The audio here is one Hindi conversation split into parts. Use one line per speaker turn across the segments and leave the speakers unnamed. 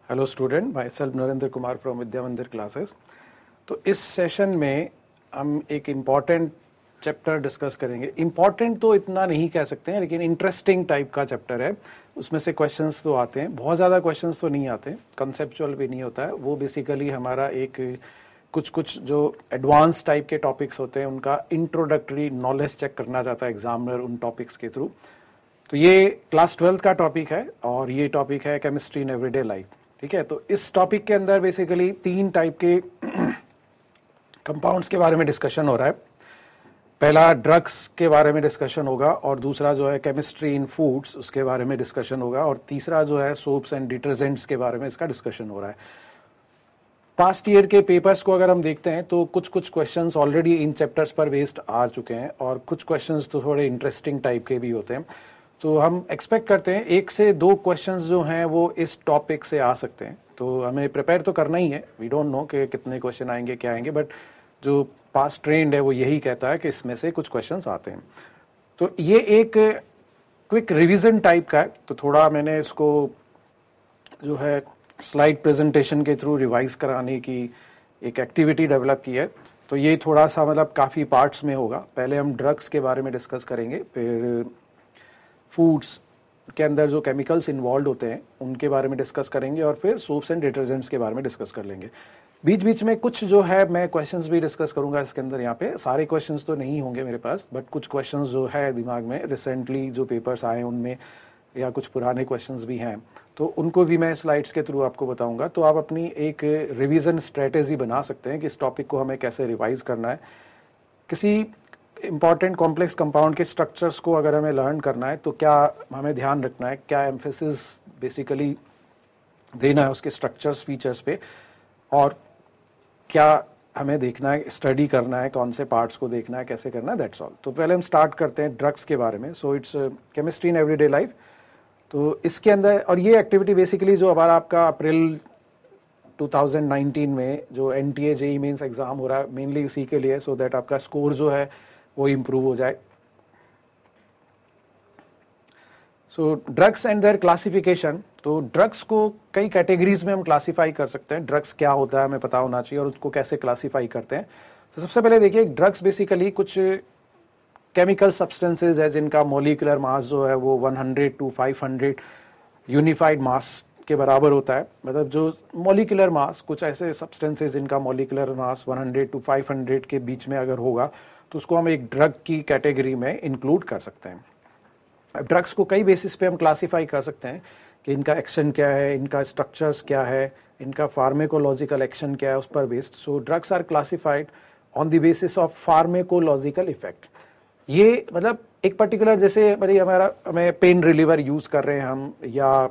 Hello student, myself Narendra Kumar from Vidyamandir classes. तो इस सेशन में हम एक इम्पॉर्टेंट चैप्टर डिस्कस करेंगे। इम्पॉर्टेंट तो इतना नहीं कह सकते हैं, लेकिन इंटरेस्टिंग टाइप का चैप्टर है। उसमें से क्वेश्चंस तो आते हैं, बहुत ज़्यादा क्वेश्चंस तो नहीं आते, कंसेप्चुअल भी नहीं होता है। वो बेसिकली हमारा एक कुछ जो एडवांस टाइप के टॉपिक्स होते हैं उनका इंट्रोडक्टरी नॉलेज चेक करना चाहता है एग्जामिनर उन टॉपिक्स के थ्रू। तो ये क्लास 12th का टॉपिक है और ये टॉपिक है केमिस्ट्री इन एवरीडे लाइफ। ठीक है, तो इस टॉपिक के अंदर बेसिकली 3 टाइप के कंपाउंड्स के बारे में डिस्कशन हो रहा है। पहला ड्रग्स के बारे में डिस्कशन होगा, और दूसरा जो है केमिस्ट्री इन फूड्स उसके बारे में डिस्कशन होगा, और तीसरा जो है सोप्स एंड डिटर्जेंट्स के बारे में इसका डिस्कशन हो रहा है। पास्ट ईयर के पेपर्स को अगर हम देखते हैं तो कुछ क्वेश्चंस ऑलरेडी इन चैप्टर्स पर बेस्ड आ चुके हैं, और कुछ क्वेश्चंस तो थोड़े इंटरेस्टिंग टाइप के भी होते हैं। तो हम एक्सपेक्ट करते हैं 1 से 2 क्वेश्चंस जो हैं वो इस टॉपिक से आ सकते हैं। तो हमें प्रिपेयर तो करना ही है, वी डोंट नो कि कितने क्वेश्चन आएंगे क्या आएंगे, बट जो पास्ट ट्रेंड है वो यही कहता है कि इसमें से कुछ क्वेश्चंस आते हैं। तो ये एक क्विक रिवीजन टाइप का है, तो थोड़ा मैंने इसको जो है स्लाइड प्रेजेंटेशन के थ्रू रिवाइज कराने की एक एक्टिविटी डेवलप की है। तो ये थोड़ा सा मतलब काफ़ी पार्ट्स में होगा। पहले हम ड्रग्स के बारे में डिस्कस करेंगे, फिर फूड्स के अंदर जो केमिकल्स इन्वॉल्व होते हैं उनके बारे में डिस्कस करेंगे, और फिर सोप्स एंड डिटर्जेंट्स के बारे में डिस्कस कर लेंगे। बीच बीच में कुछ जो है मैं क्वेश्चंस भी डिस्कस करूंगा इसके अंदर। यहाँ पे सारे क्वेश्चंस तो नहीं होंगे मेरे पास, बट कुछ क्वेश्चंस जो है दिमाग में रिसेंटली जो पेपर्स आए उनमें, या कुछ पुराने क्वेश्चंस भी हैं, तो उनको भी मैं स्लाइड्स के थ्रू आपको बताऊंगा। तो आप अपनी एक रिवीजन स्ट्रेटेजी बना सकते हैं कि इस टॉपिक को हमें कैसे रिवाइज करना है। किसी इंपॉर्टेंट कॉम्प्लेक्स कंपाउंड के स्ट्रक्चर्स को अगर हमें लर्न करना है तो क्या हमें ध्यान रखना है, क्या एम्फेसिस बेसिकली देना है उसके स्ट्रक्चर्स फीचर्स पे, और क्या हमें देखना है, स्टडी करना है, कौन से पार्ट्स को देखना है, कैसे करना है, दैट्स ऑल। तो पहले हम स्टार्ट करते हैं ड्रग्स के बारे में। So it's chemistry in everyday life. तो इसके अंदर, और ये एक्टिविटी बेसिकली जो हमारा आपका अप्रैल 2019 में जो NTA JEE मेंस एग्जाम हो रहा है, मेनली इसी के लिए, सो दैट आपका स्कोर जो है वो इम्प्रूव हो जाए। So drugs and their classification. तो ड्रग्स को कई कैटेगरीज में हम क्लासीफाई कर सकते हैं। ड्रग्स क्या होता है हमें पता होना चाहिए, और उसको कैसे क्लासीफाई करते हैं। तो सबसे पहले देखिए, ड्रग्स बेसिकली कुछ केमिकल सब्सटेंसेज है जिनका मॉलिक्यूलर मास जो है वो 100 to 500 यूनिफाइड मास के बराबर होता है। मतलब जो मॉलिक्यूलर मास, कुछ ऐसे सब्सटेंसेज जिनका मॉलिक्यूलर मास 100 to 500 के बीच में अगर होगा तो उसको हम एक ड्रग की कैटेगरी में इंक्लूड कर सकते हैं। अब ड्रग्स को कई बेसिस पे हम क्लासीफाई कर सकते हैं कि इनका एक्शन क्या है, इनका स्ट्रक्चर्स क्या है, इनका फार्मेकोलॉजिकल एक्शन क्या है, उस पर based. So drugs are classified on the basis of pharmacological effect. ये मतलब एक पर्टिकुलर, जैसे हमें पेन रिलीवर यूज कर रहे हैं हम, या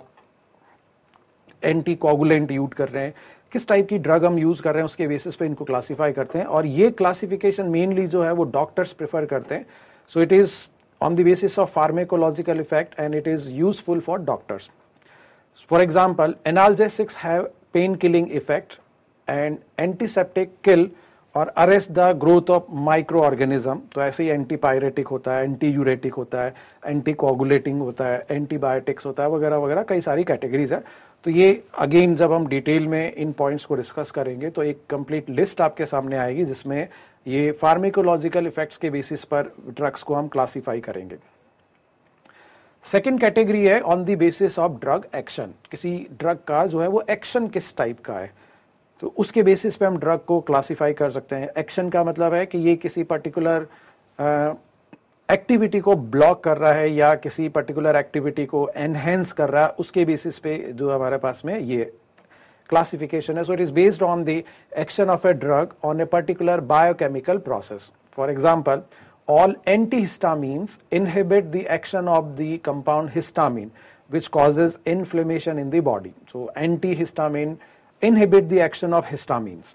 एंटी कोगुलेंट यूज कर रहे हैं, किस टाइप की ड्रग हम यूज कर रहे हैं उसके बेसिस पे इनको क्लासिफाई करते हैं। और ये क्लासिफिकेशन मेनली जो है वो डॉक्टर्स प्रेफर करते हैं। So it is on the basis of pharmacological effect and it is useful for doctors. For example, analgesics have pain killing effect, and antiseptic kill और arrest the growth of micro organism. तो ऐसे ही एंटीपायरेटिक होता है, एंटी यूरेटिक होता है, एंटी कोगुलेटिंग होता है, एंटीबायोटिक्स होता है, वगैरह वगैरह कई सारी कैटेगरीज है। तो ये अगेन जब हम डिटेल में इन पॉइंट्स को डिस्कस करेंगे तो एक कंप्लीट लिस्ट आपके सामने आएगी जिसमें ये फार्मेकोलॉजिकल इफेक्ट्स के बेसिस पर ड्रग्स को हम क्लासीफाई करेंगे। सेकेंड कैटेगरी है on the basis of drug action. किसी ड्रग का जो है वो एक्शन किस टाइप का है, तो उसके बेसिस पे हम ड्रग को क्लासीफाई कर सकते हैं। एक्शन का मतलब है कि ये किसी पर्टिकुलर एक्टिविटी को ब्लॉक कर रहा है या किसी पर्टिकुलर एक्टिविटी को एनहेंस कर रहा है, उसके बेसिस पे जो हमारे पास में ये क्लासिफिकेशन है। So it is based on the action of a drug on a particular biochemical process. For example, all antihistamines inhibit the action of the compound histamine which causes inflammation in the body. So antihistamine inhibit the action of histamines.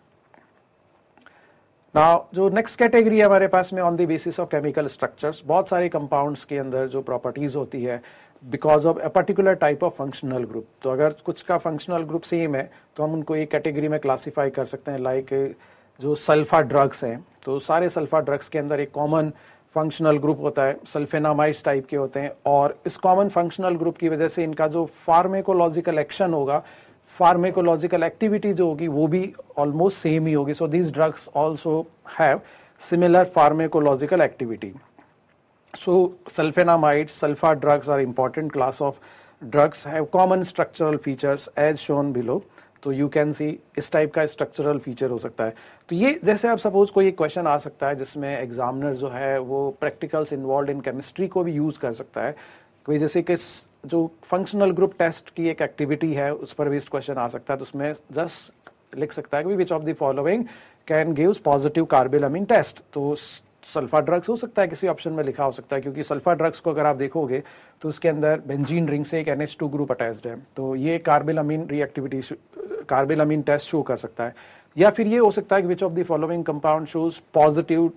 Now, जो नेक्स्ट कैटेगरी है हमारे पास में on the basis of chemical structures, बहुत सारे कंपाउंड्स के अंदर जो प्रॉपर्टीज होती है because of a particular type of functional group. तो अगर कुछ का फंक्शनल ग्रुप सेम है तो हम उनको एक कैटेगरी में क्लासीफाई कर सकते हैं। लाइक जो सल्फा ड्रग्स हैं, तो सारे सल्फा ड्रग्स के अंदर एक कॉमन फंक्शनल ग्रुप होता है, सल्फेनामाइड्स टाइप के होते हैं, और इस कॉमन फंक्शनल ग्रुप की वजह से इनका जो फार्मेकोलॉजिकल एक्शन होगा फार्मेकोलॉजिकल एक्टिविटी जो होगी वो भी ऑलमोस्ट सेम ही होगी. So these drugs also have similar pharmacological activity. So sulfonamides, sulfa drugs are important class of drugs, have common structural features as shown below. तो you can see इस टाइप का स्ट्रक्चरल फीचर हो सकता है. तो ये जैसे आप सपोज कोई क्वेश्चन आ सकता है जिसमें एग्जामिनर जो है वो प्रैक्टिकल्स इन्वॉल्व इन केमिस्ट्री को भी यूज कर सकता है. कोई जैसे कि जो फंक्शनल ग्रुप टेस्ट की एक एक्टिविटी है उस पर बेस्ड क्वेश्चन आ सकता है. तो उसमें जस्ट लिख सकता है कि which of the following can gives positive carbylamine test. तो सल्फा ड्रग्स हो सकता है, किसी ऑप्शन में लिखा हो सकता है, क्योंकि सल्फा ड्रग्स को अगर आप देखोगे तो उसके अंदर बेंजीन रिंग से एक NH2 ग्रुप अटैच्ड है. तो ये carbylamine reactivity carbylamine test show कर सकता है. या फिर ये हो सकता है कि which of the following compound shows positive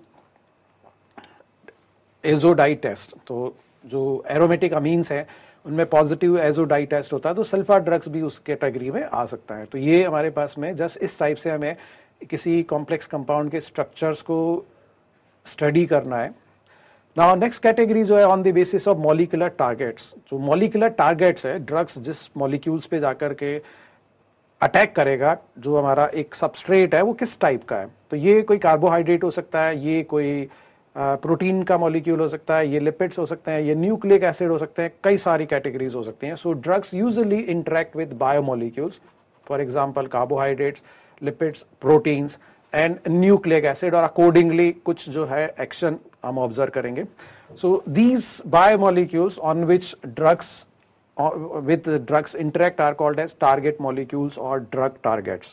azo dye test. तो जो एरोमेटिक अमीन्स है उनमें पॉजिटिव एजोडाई टेस्ट होता है, तो सल्फा ड्रग्स भी उस कैटेगरी में आ सकता है. तो ये हमारे पास में जस्ट इस टाइप से हमें किसी कॉम्प्लेक्स कंपाउंड के स्ट्रक्चर्स को स्टडी करना है. नाउ नेक्स्ट कैटेगरी जो है on the basis of molecular targets. जो मॉलिक्यूलर टारगेट्स है, ड्रग्स जिस मॉलिक्यूल्स पे जाकर के अटैक करेगा, जो हमारा एक सबस्ट्रेट है वो किस टाइप का है. तो ये कोई कार्बोहाइड्रेट हो सकता है, ये कोई प्रोटीन का मॉलिक्यूल हो सकता है, ये लिपिड्स हो सकते हैं, ये न्यूक्लिक एसिड हो सकते हैं, कई सारी कैटेगरीज हो सकती हैं. So drugs usually interact with biomolecules, for example carbohydrates, lipids, proteins and nucleic acid, और अकॉर्डिंगली कुछ जो है एक्शन हम ऑब्जर्व करेंगे. So these biomolecules on which drugs with drugs interact are called as target molecules or drug targets.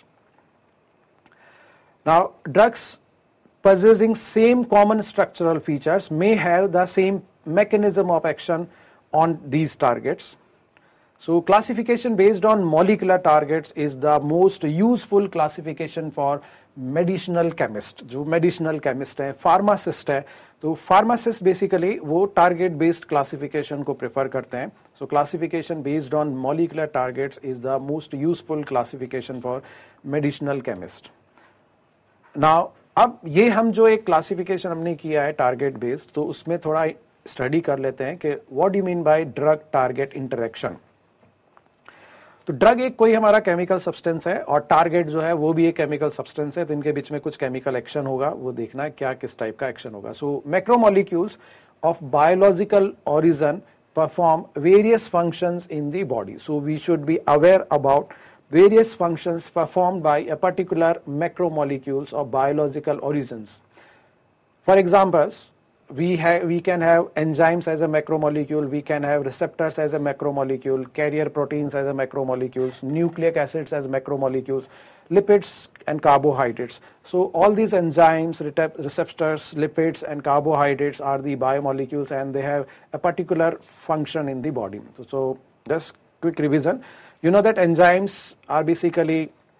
Now drugs possessing same common structural features may have the same mechanism of action on these targets. So classification based on molecular targets is the most useful classification for medicinal chemist. जो मेडिसिनल केमिस्ट है, फार्मासिस्ट है, तो फार्मासिस्ट बेसिकली वो टारगेट बेस्ड क्लासिफिकेशन को प्रेफर करते हैं. So classification based on molecular targets is the most useful classification for medicinal chemist. Now अब ये हम जो एक क्लासिफिकेशन हमने किया है टारगेट बेस्ड, तो उसमें थोड़ा स्टडी कर लेते हैं कि what do you mean by drug target interaction. तो ड्रग एक कोई हमारा केमिकल सब्सटेंस है और टारगेट जो है वो भी एक केमिकल सब्सटेंस है, तो इनके बीच में कुछ केमिकल एक्शन होगा, वो देखना है क्या किस टाइप का एक्शन होगा. So macromolecules of biological origin perform various functions in the body. So we should be aware about various functions performed by a particular macromolecules of biological origins. For examples, we can have enzymes as a macromolecule, we can have receptors as a macromolecule, carrier proteins as a macromolecules, nucleic acids as macromolecules, lipids and carbohydrates. So all these enzymes, receptors, lipids and carbohydrates are the biomolecules and they have a particular function in the body. So just quick revision. You know that enzymes are basically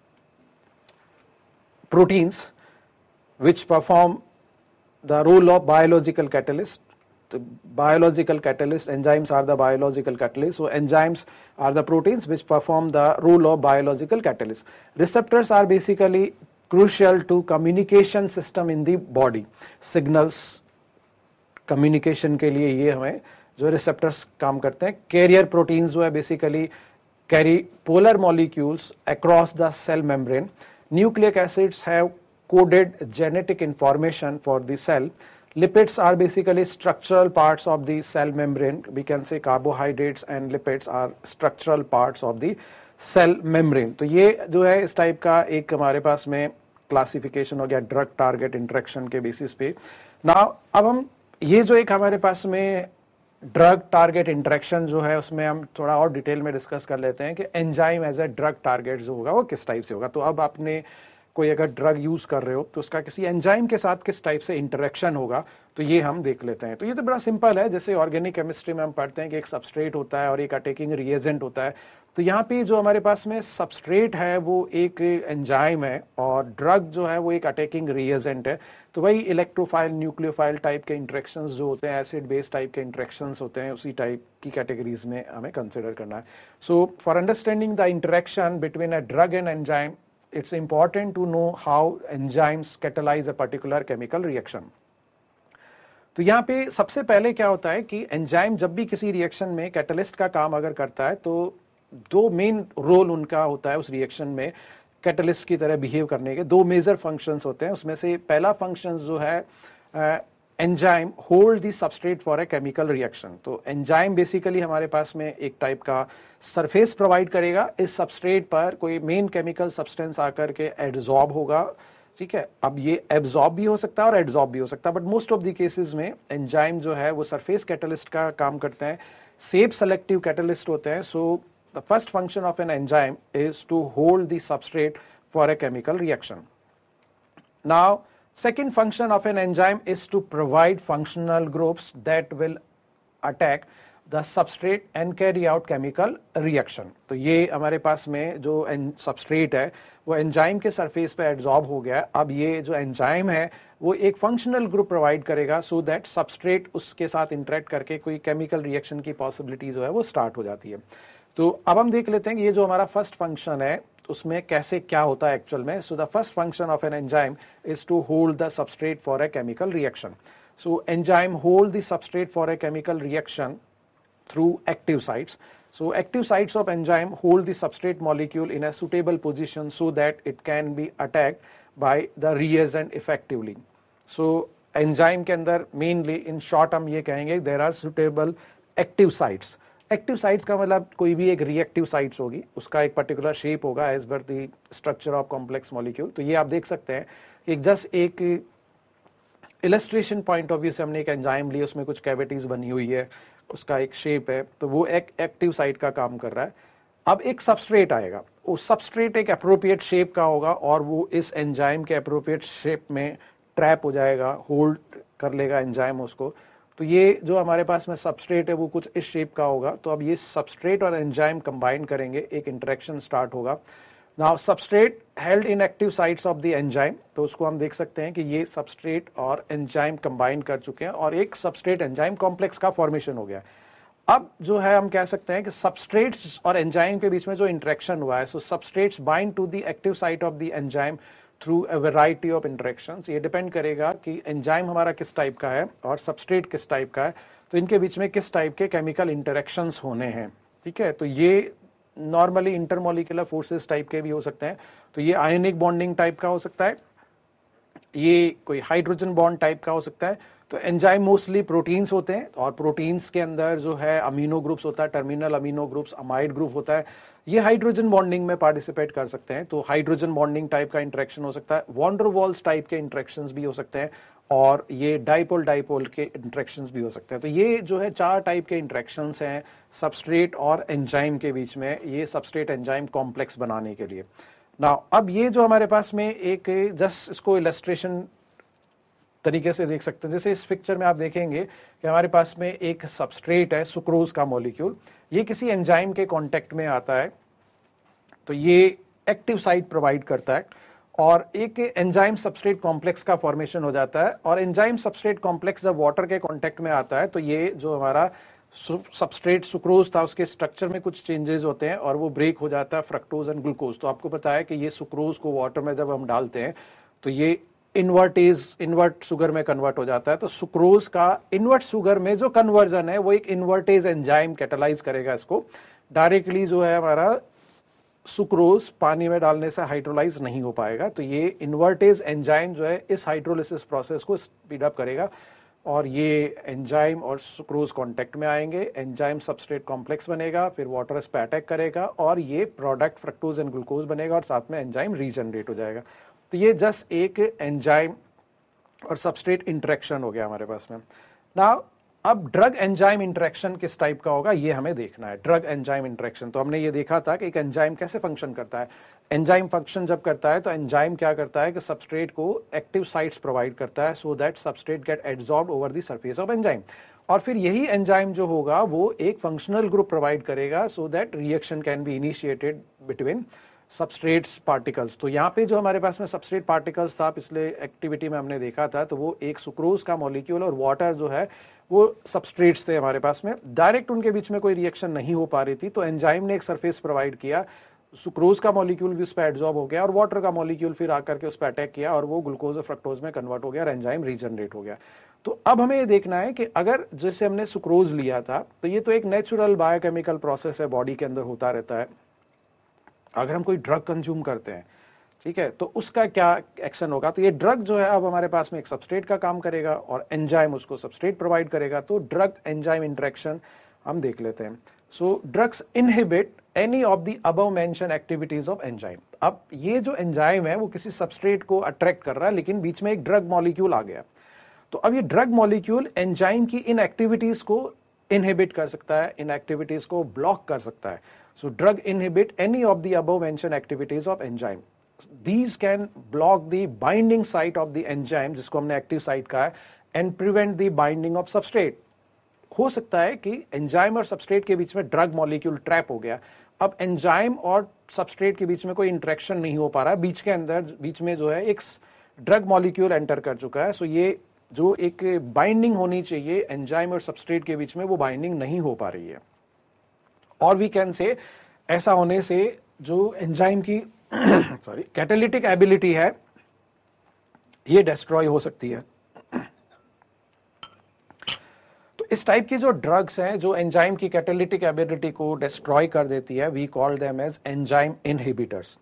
proteins which perform the role of biological catalyst. The biological catalyst, enzymes are the biological catalyst. So enzymes are the proteins which perform the role of biological catalyst. Receptors are basically crucial to communication system in the body. Signals communication के लिए ये हमें जो receptors काम करते हैं. Carrier proteins जो है basically carry polar molecules across the cell membrane. Nucleic acids have coded genetic information for the cell. Lipids are basically structural parts of the cell membrane. We can say carbohydrates and lipids are structural parts of the cell membrane. तो ये जो है इस टाइप का एक हमारे पास में क्लासिफिकेशन हो गया ड्रग टारगेट इंटरेक्शन के बेसिस पे. नाउ अब हम ये जो एक हमारे पास में ड्रग टारगेट इंटरेक्शन जो है उसमें हम थोड़ा और डिटेल में डिस्कस कर लेते हैं कि enzyme as a drug target जो होगा वो किस टाइप से होगा. तो अब आपने कोई अगर ड्रग यूज कर रहे हो तो उसका किसी एंजाइम के साथ किस टाइप से इंटरेक्शन होगा, तो ये हम देख लेते हैं. तो ये तो बड़ा सिंपल है, जैसे ऑर्गेनिक केमिस्ट्री में हम पढ़ते हैं कि एक सबस्ट्रेट होता है और एक अटैकिंग रिएजेंट होता है. तो यहाँ पे जो हमारे पास में सबस्ट्रेट है वो एक एंजाइम है और ड्रग जो है वो एक अटैकिंग रिएजेंट है. तो वही इलेक्ट्रोफाइल न्यूक्लियोफाइल टाइप के इंटरेक्शंस जो होते हैं, एसिड बेस टाइप के इंटरेक्शंस होते हैं, उसी टाइप की कैटेगरीज में हमें कंसिडर करना है. So for understanding the interaction between a drug and enzyme, it's important to know how enzymes catalyze a particular chemical reaction. तो यहाँ पे सबसे पहले क्या होता है कि एंजाइम जब भी किसी रिएक्शन में कैटलिस्ट का काम अगर करता है तो दो मेन रोल उनका होता है उस रिएक्शन में कैटलिस्ट की तरह बिहेव करने के। दो मेजर फंक्शंस होते हैं, उसमें से पहला फंक्शन जो है enzyme hold the substrate for a chemical reaction. तो एंजाइम बेसिकली हमारे पास में एक टाइप का सरफेस प्रोवाइड करेगा, इस सबस्ट्रेट पर कोई मेन केमिकल सब्सटेंस आकर के एब्जॉर्ब होगा, ठीक है। अब ये एब्जॉर्ब भी हो सकता है और एड्सॉर्ब भी हो सकता है, but most of the cases में एंजाइम जो है वो सरफेस कैटलिस्ट का काम करते हैं, सेप सेलेक्टिव कैटलिस्ट होते हैं। So the first function of an enzyme is to hold the substrate for a chemical reaction. Now second function of an enzyme is to provide functional groups that will attack the substrate and carry out chemical reaction। तो ये हमारे पास में जो substrate है वो एंजाइम के सरफेस पे एब्जॉर्ब हो गया। अब ये जो एंजाइम है वो एक फंक्शनल ग्रुप प्रोवाइड करेगा सो दैट सबस्ट्रेट उसके साथ इंटरेक्ट करके कोई केमिकल रिएक्शन की पॉसिबिलिटी जो है वो स्टार्ट हो जाती है। तो अब हम देख लेते हैं कि ये जो हमारा फर्स्ट फंक्शन है उसमें कैसे क्या होता है एक्चुअल में। So the first function of an enzyme is to hold the substrate for a chemical reaction. So enzyme hold the substrate for a chemical reaction through active sites. So active sites of enzyme hold the substrate molecule in a suitable position so that it can be attacked by the reagent effectively. So enzyme के अंदर mainly in short हम ये कहेंगे there are suitable active sites. Active sites का मतलब कोई भी एक reactive sites होगी, उसका एक particular shape होगा as per the structure of complex molecule। तो ये आप देख सकते हैं कि just एक illustration point of view से हमने एक एंजाइम ली, उसमें कुछ कैविटीज बनी हुई है, उसका एक शेप है, तो वो एक एक्टिव साइट का काम कर रहा है। अब एक सबस्ट्रेट आएगा, वो सबस्ट्रेट एक अप्रोप्रिएट शेप का होगा और वो इस एंजाइम के अप्रोप्रिएट शेप में ट्रैप हो जाएगा, होल्ड कर लेगा एंजाइम उसको। तो ये जो हमारे पास में सबस्ट्रेट है वो कुछ इस शेप का होगा। तो अब ये सबस्ट्रेट और एंजाइम कंबाइन करेंगे, एक इंटरेक्शन स्टार्ट होगा। Now substrate held in active sites of the enzyme, तो उसको हम देख सकते हैं कि ये सबस्ट्रेट और एंजाइम कंबाइन कर चुके हैं और एक सबस्ट्रेट एंजाइम कॉम्प्लेक्स का फॉर्मेशन हो गया। अब जो है हम कह सकते हैं कि सबस्ट्रेट्स और एंजाइम के बीच में जो इंटरेक्शन हुआ है, so substrates bind to the active site of the enzyme through a variety of interactions. ये डिपेंड करेगा कि एंजाइम हमारा किस टाइप का है और सबस्ट्रेट किस टाइप का है, तो इनके बीच में किस टाइप के केमिकल इंटरेक्शंस होने हैं, ठीक है। तो ये नॉर्मली इंटरमोलिकुलर फोर्सेस टाइप के भी हो सकते हैं, तो ये आयनिक बॉन्डिंग टाइप का हो सकता है, ये कोई हाइड्रोजन बॉन्ड टाइप का हो सकता है। तो एंजाइम मोस्टली प्रोटीन्स होते हैं और प्रोटीन्स के अंदर जो है अमीनो ग्रुप्स होता है, terminal amino groups, amide group होता है, ये हाइड्रोजन बॉन्डिंग में पार्टिसिपेट कर सकते हैं। तो हाइड्रोजन बॉन्डिंग टाइप का इंटरेक्शन हो सकता है, वॉन डर वाल्स टाइप के इंटरेक्शंस भी हो सकते हैं और ये डाइपोल डाइपोल के इंटरेक्शंस भी हो सकते हैं। तो ये जो है 4 टाइप के इंटरेक्शंस हैं सबस्ट्रेट और एंजाइम के बीच में, ये सबस्ट्रेट एंजाइम कॉम्प्लेक्स बनाने के लिए। नाउ अब ये जो हमारे पास में एक जस्ट इसको इलस्ट्रेशन तरीके से देख सकते हैं, जैसे इस पिक्चर में आप देखेंगे कि हमारे पास में एक सबस्ट्रेट है, सुक्रोज का मॉलिक्यूल, ये किसी एंजाइम के कांटेक्ट में आता है तो ये एक्टिव साइट प्रोवाइड करता है और एक एंजाइम सबस्ट्रेट कॉम्प्लेक्स का फॉर्मेशन हो जाता है। और एंजाइम सबस्ट्रेट कॉम्प्लेक्स जब वाटर के कांटेक्ट में आता है तो ये जो हमारा सबस्ट्रेट सुक्रोज था उसके स्ट्रक्चर में कुछ चेंजेस होते हैं और वो ब्रेक हो जाता है फ्रक्टोज एंड ग्लूकोज। तो आपको पता है कि ये सुक्रोज को वाटर में जब हम डालते हैं तो ये इन्वर्ट शुगर में कन्वर्ट हो जाता है। तो सुक्रोज का इन्वर्ट शुगर में जो कन्वर्जन है वो एक इन्वर्टेज एंजाइम कैटालाइज करेगा इसको। डायरेक्टली जो है हमारा सुक्रोज पानी में डालने से हाइड्रोलाइज नहीं हो पाएगा, तो ये इन्वर्टेज एंजाइम जो है इस हाइड्रोलिसिस प्रोसेस को स्पीड अप करेगा और ये एंजाइम और सुक्रोज कांटेक्ट में आएंगे, एंजाइम सबस्ट्रेट कॉम्प्लेक्स बनेगा, फिर वाटर इस पे अटैक करेगा और ये प्रोडक्ट फ्रक्टोज एंड ग्लूकोज बनेगा और साथ में एंजाइम रीजनरेट हो जाएगा। तो ये जस्ट एक एंजाइम और सबस्ट्रेट इंटरेक्शन हो गया हमारे पास में। नाउ अब ड्रग एंजाइम इंटरेक्शन किस टाइप का होगा ये हमें देखना है। ड्रग एंजाइम इंटरेक्शन तो हमने ये देखा था कि एक एंजाइम कैसे फंक्शन करता है। एंजाइम फंक्शन जब करता है तो एंजाइम क्या करता है कि सबस्ट्रेट को एक्टिव साइट्स प्रोवाइड करता है so that substrate get absorbed over the surface of enzyme, और फिर यही एंजाइम जो होगा वो एक फंक्शनल ग्रुप प्रोवाइड करेगा so that reaction can be initiated between substrates particles. तो यहाँ पे जो हमारे पास में सबस्ट्रेट पार्टिकल्स था पिछले एक्टिविटी में हमने देखा था, तो वो एक सुक्रोज का मॉलिक्यूल और वाटर जो है वो सबस्ट्रेट्स थे हमारे पास में, डायरेक्ट उनके बीच में कोई रिएक्शन नहीं हो पा रही थी। तो एंजाइम ने एक सरफेस प्रोवाइड किया, सुक्रोज का मॉलिक्यूल भी उस पर एब्जॉर्ब हो गया और वाटर का मॉलिक्यूल फिर आकर के उस पर अटैक किया और वो ग्लूकोज और फ्रक्टोज में कन्वर्ट हो गया और एंजाइम रीजनरेट हो गया। तो अब हमें ये देखना है कि अगर जैसे हमने सुक्रोज लिया था, तो ये तो एक नेचुरल बायोकेमिकल प्रोसेस है, बॉडी के अंदर होता रहता है। अगर हम कोई ड्रग कंज्यूम करते हैं, ठीक है, तो उसका क्या एक्शन होगा? तो ये ड्रग जो है अब हमारे पास में एक सबस्ट्रेट का काम करेगा और एंजाइम उसको सबस्ट्रेट प्रोवाइड करेगा। तो ड्रग एंजाइम इंटरेक्शन हम देख लेते हैं। So drugs inhibit any of the above mention activities of enzyme. अब ये जो एंजाइम है वो किसी सबस्ट्रेट को अट्रैक्ट कर रहा है, लेकिन बीच में एक ड्रग मॉलिक्यूल आ गया। तो अब ये ड्रग मॉलिक्यूल एंजाइम की इन एक्टिविटीज को इनहिबिट कर सकता है, इन एक्टिविटीज को ब्लॉक कर सकता है। So drug inhibit any of the above mention activities of enzyme. These can block the binding site of the enzyme, जिसको हमने एक्टिव साइट कहा है, and prevent the binding of substrate। हो सकता है कि एंजाइम और सबस्ट्रेट के बीच में ड्रग मॉलिक्यूल ट्रैप हो गया। अब एंजाइम और सबस्ट्रेट के बीच में कोई इंटरेक्शन नहीं हो पा रहा, बीच में जो है एक ड्रग मॉलिक्यूल एंटर कर चुका है। सो ये जो एक बाइंडिंग होनी चाहिए एंजाइम और सबस्ट्रेट के बीच में, वो बाइंडिंग नहीं हो पा रही है। और वी कैन से ऐसा होने से जो एंजाइम की सॉरी कैटालिटिक एबिलिटी है ये डिस्ट्रॉय हो सकती है। तो इस टाइप की जो ड्रग्स हैं जो एंजाइम की कैटालिटिक एबिलिटी को डिस्ट्रॉय कर देती है, we call them as enzyme inhibitors.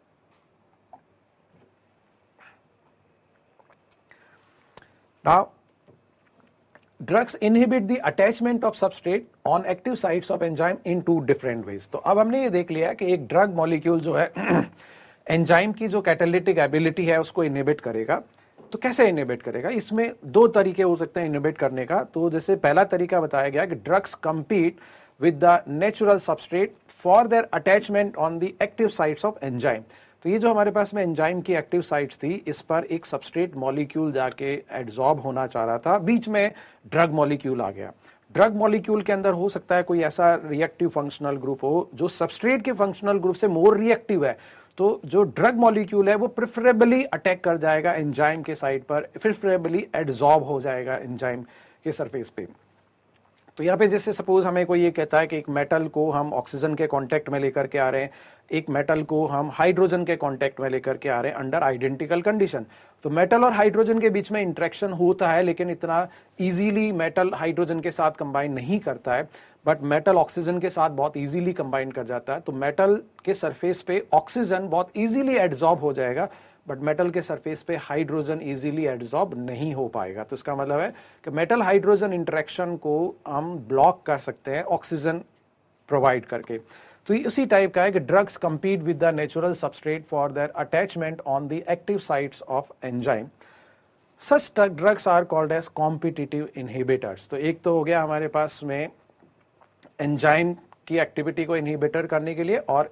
Now drugs inhibit the attachment of substrate on active sites of enzyme in two different ways। तो अब हमने ये देख लिया कि एक ड्रग मॉलिक्यूल जो है एंजाइम की जो कैटालिटिक एबिलिटी है उसको इनहिबिट करेगा। तो कैसे इनहिबिट करेगा? इसमें दो तरीके हो सकते हैं इनहिबिट करने का। तो जैसे पहला तरीका बताया गया कि drugs compete with the natural substrate for their attachment on the active sites of enzyme. तो ये जो हमारे पास में एंजाइम की एक्टिव साइट्स थी, इस पर एक सबस्ट्रेट मॉलिक्यूल जाके एड्सॉर्ब होना चाह रहा था, बीच में ड्रग मॉलिक्यूल आ गया। ड्रग मॉलिक्यूल के अंदर हो सकता है कोई ऐसा रिएक्टिव फंक्शनल ग्रुप हो जो सबस्ट्रेट के फंक्शनल ग्रुप से मोर रिएक्टिव है। तो जो ड्रग मॉलिक्यूल है वो प्रेफरेबली अटैक कर जाएगा एंजाइम के साइड पर, प्रेफरेबली एड्सॉर्ब हो जाएगा एंजाइम के सरफेस पे। तो यहाँ पे जैसे सपोज हमें कोई ये कहता है कि एक मेटल को हम ऑक्सीजन के कांटेक्ट में लेकर के आ रहे हैं, एक मेटल को हम हाइड्रोजन के कांटेक्ट में लेकर के आ रहे हैं अंडर आइडेंटिकल कंडीशन। तो मेटल और हाइड्रोजन के बीच में इंटरेक्शन होता है, लेकिन इतना इजीली मेटल हाइड्रोजन के साथ कंबाइन नहीं करता है, बट मेटल ऑक्सीजन के साथ बहुत इजीली कंबाइन कर जाता है। तो मेटल के सरफेस पे ऑक्सीजन बहुत इजीली एड्सॉर्ब हो जाएगा, बट मेटल के सरफेस पे हाइड्रोजन इजीली एड्सॉर्ब नहीं हो पाएगा। तो इसका मतलब है कि मेटल हाइड्रोजन इंटरेक्शन को हम ब्लॉक कर सकते हैं ऑक्सीजन प्रोवाइड करके। तो इसी टाइप का है कि drugs compete with the natural substrate for their attachment on the active sites of enzyme. Such drugs are called as competitive inhibitors. तो एक तो हो गया हमारे पास में एंजाइम की एक्टिविटी को इनहिबिटर करने के लिए, और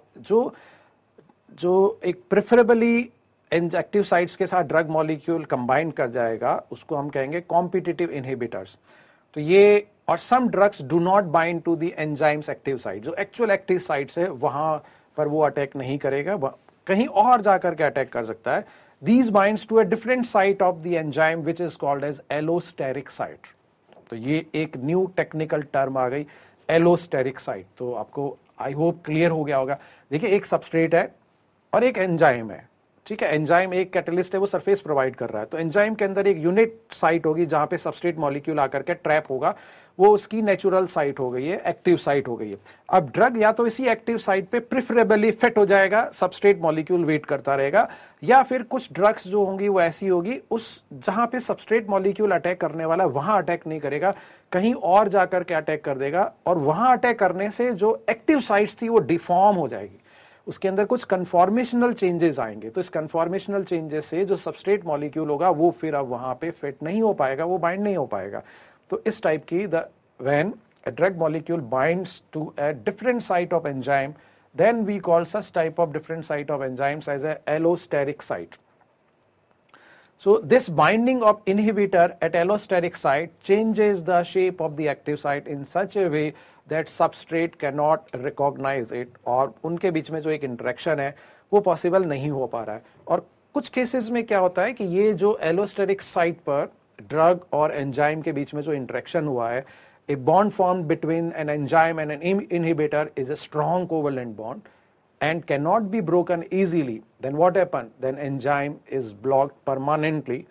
जो एक प्रेफरेबली एक्टिव साइट्स के साथ ड्रग मॉलिक्यूल कंबाइन कर जाएगा उसको हम कहेंगे कॉम्पिटिटिव इनहिबिटर्स। तो ये, और some drugs do not bind to the enzymes active site. जो एक्चुअल एक्टिव साइट्स है वहां पर वो अटैक नहीं करेगा, कहीं और जाकर के अटैक कर सकता है। These binds to a different site of the enzyme which is called as allosteric site. तो ये एक न्यू टेक्निकल टर्म आ गई, एलोस्टेरिक साइट। तो आपको आई होप क्लियर हो गया होगा। देखिए एक सबस्ट्रेट है और एक एंजाइम है, ठीक है। एंजाइम एक कैटलिस्ट है, वो सरफेस प्रोवाइड कर रहा है। तो एंजाइम के अंदर एक यूनिट साइट होगी जहां पे सबस्ट्रेट मॉलिक्यूल आकर के ट्रैप होगा, वो उसकी नेचुरल साइट हो गई है, एक्टिव साइट हो गई है। अब ड्रग या तो इसी एक्टिव साइट पे प्रेफरेबली फिट हो जाएगा, सबस्ट्रेट मॉलिक्यूल वेट करता रहेगा, या फिर कुछ ड्रग्स जो होंगी वो ऐसी होगी उस जहां पे सबस्ट्रेट मॉलिक्यूल अटैक करने वाला वहां अटैक नहीं करेगा, कहीं और जाकर के अटैक कर देगा, और वहां अटैक करने से जो एक्टिव साइट्स थी वो डिफॉर्म हो जाएगी, उसके अंदर कुछ कन्फॉर्मेशनल चेंजेस आएंगे। तो इस कन्फॉर्मेशनल चेंजेस से जो सबस्ट्रेट मॉलिक्यूल होगा वो फिर अब वहां पे फिट नहीं हो पाएगा, वो बाइंड नहीं हो पाएगा। तो इस टाइप की when a drug molecule binds to a different site of enzyme, then we call such type of different site of enzymes as a allosteric site. So this binding of inhibitor at allosteric site changes the shape of the active site in such a way that substrate cannot recognize it, और उनके बीच में जो एक इंटरेक्शन है वो पॉसिबल नहीं हो पा रहा है। और कुछ केसेस में क्या होता है कि ये जो एलोस्टेरिक साइट पर ड्रग और एंजाइम के बीच में जो इंटरेक्शन हुआ है, a bond formed between an enzyme and an inhibitor is a strong covalent bond and cannot be broken easily. Then what happens? Then enzyme is blocked permanently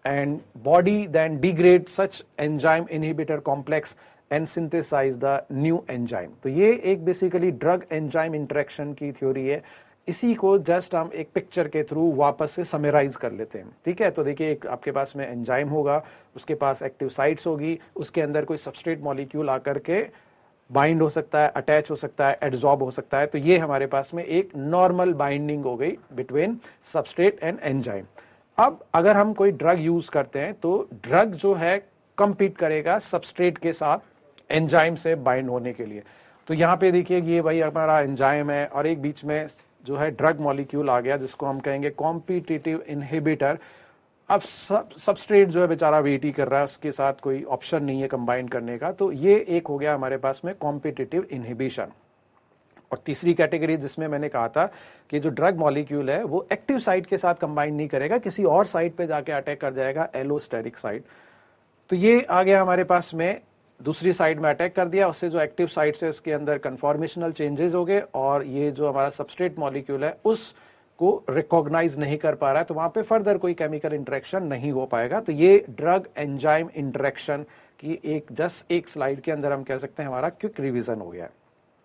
and body then degrade such enzyme inhibitor complex and synthesize the new enzyme। तो ये एक बेसिकली ड्रग एंजाइम इंटरेक्शन की थ्योरी है। इसी को जस्ट हम एक पिक्चर के थ्रू वापस से समराइज कर लेते हैं, ठीक है। तो देखिए एक आपके पास में एंजाइम होगा, उसके पास एक्टिव साइट्स होगी, उसके अंदर कोई सबस्ट्रेट मॉलिक्यूल आकर के बाइंड हो सकता है, अटैच हो सकता है, एड्सॉर्ब हो सकता है। तो ये हमारे पास में एक नॉर्मल बाइंडिंग हो गई बिटवीन सबस्ट्रेट एंड एंजाइम। अब अगर हम कोई ड्रग यूज करते हैं तो ड्रग जो है कंपीट करेगा सबस्ट्रेट के साथ एंजाइम से बाइंड होने के लिए। तो यहाँ पे देखिए ये भाई हमारा एंजाइम है और एक बीच में जो है ड्रग मॉलिक्यूल आ गया जिसको हम कहेंगे कॉम्पिटिटिव इनहिबिटर। अब सबस्ट्रेट जो है बेचारा वेट ही कर रहा है, उसके साथ कोई ऑप्शन नहीं है कंबाइन करने का। तो ये एक हो गया हमारे पास में कॉम्पिटिटिव इनहिबिशन। और तीसरी कैटेगरी जिसमें मैंने कहा था कि जो ड्रग मॉलिक्यूल है वो एक्टिव साइट के साथ कंबाइन नहीं करेगा, किसी और साइट पे जाके अटैक कर जाएगा, एलोस्टेरिक साइट। तो ये आ गया हमारे पास में, दूसरी साइड में अटैक कर दिया, उससे जो एक्टिव साइट है उसके अंदर कन्फॉर्मेशनल चेंजेस हो गए और ये जो हमारा सबस्ट्रेट मॉलिक्यूल है उसको रिकॉग्नाइज नहीं कर पा रहा है, तो वहां पे फर्दर कोई केमिकल इंटरेक्शन नहीं हो पाएगा। तो ये ड्रग एंजाइम इंटरेक्शन की एक स्लाइड के अंदर हम कह सकते हैं हमारा क्विक रिवीजन हो गया है,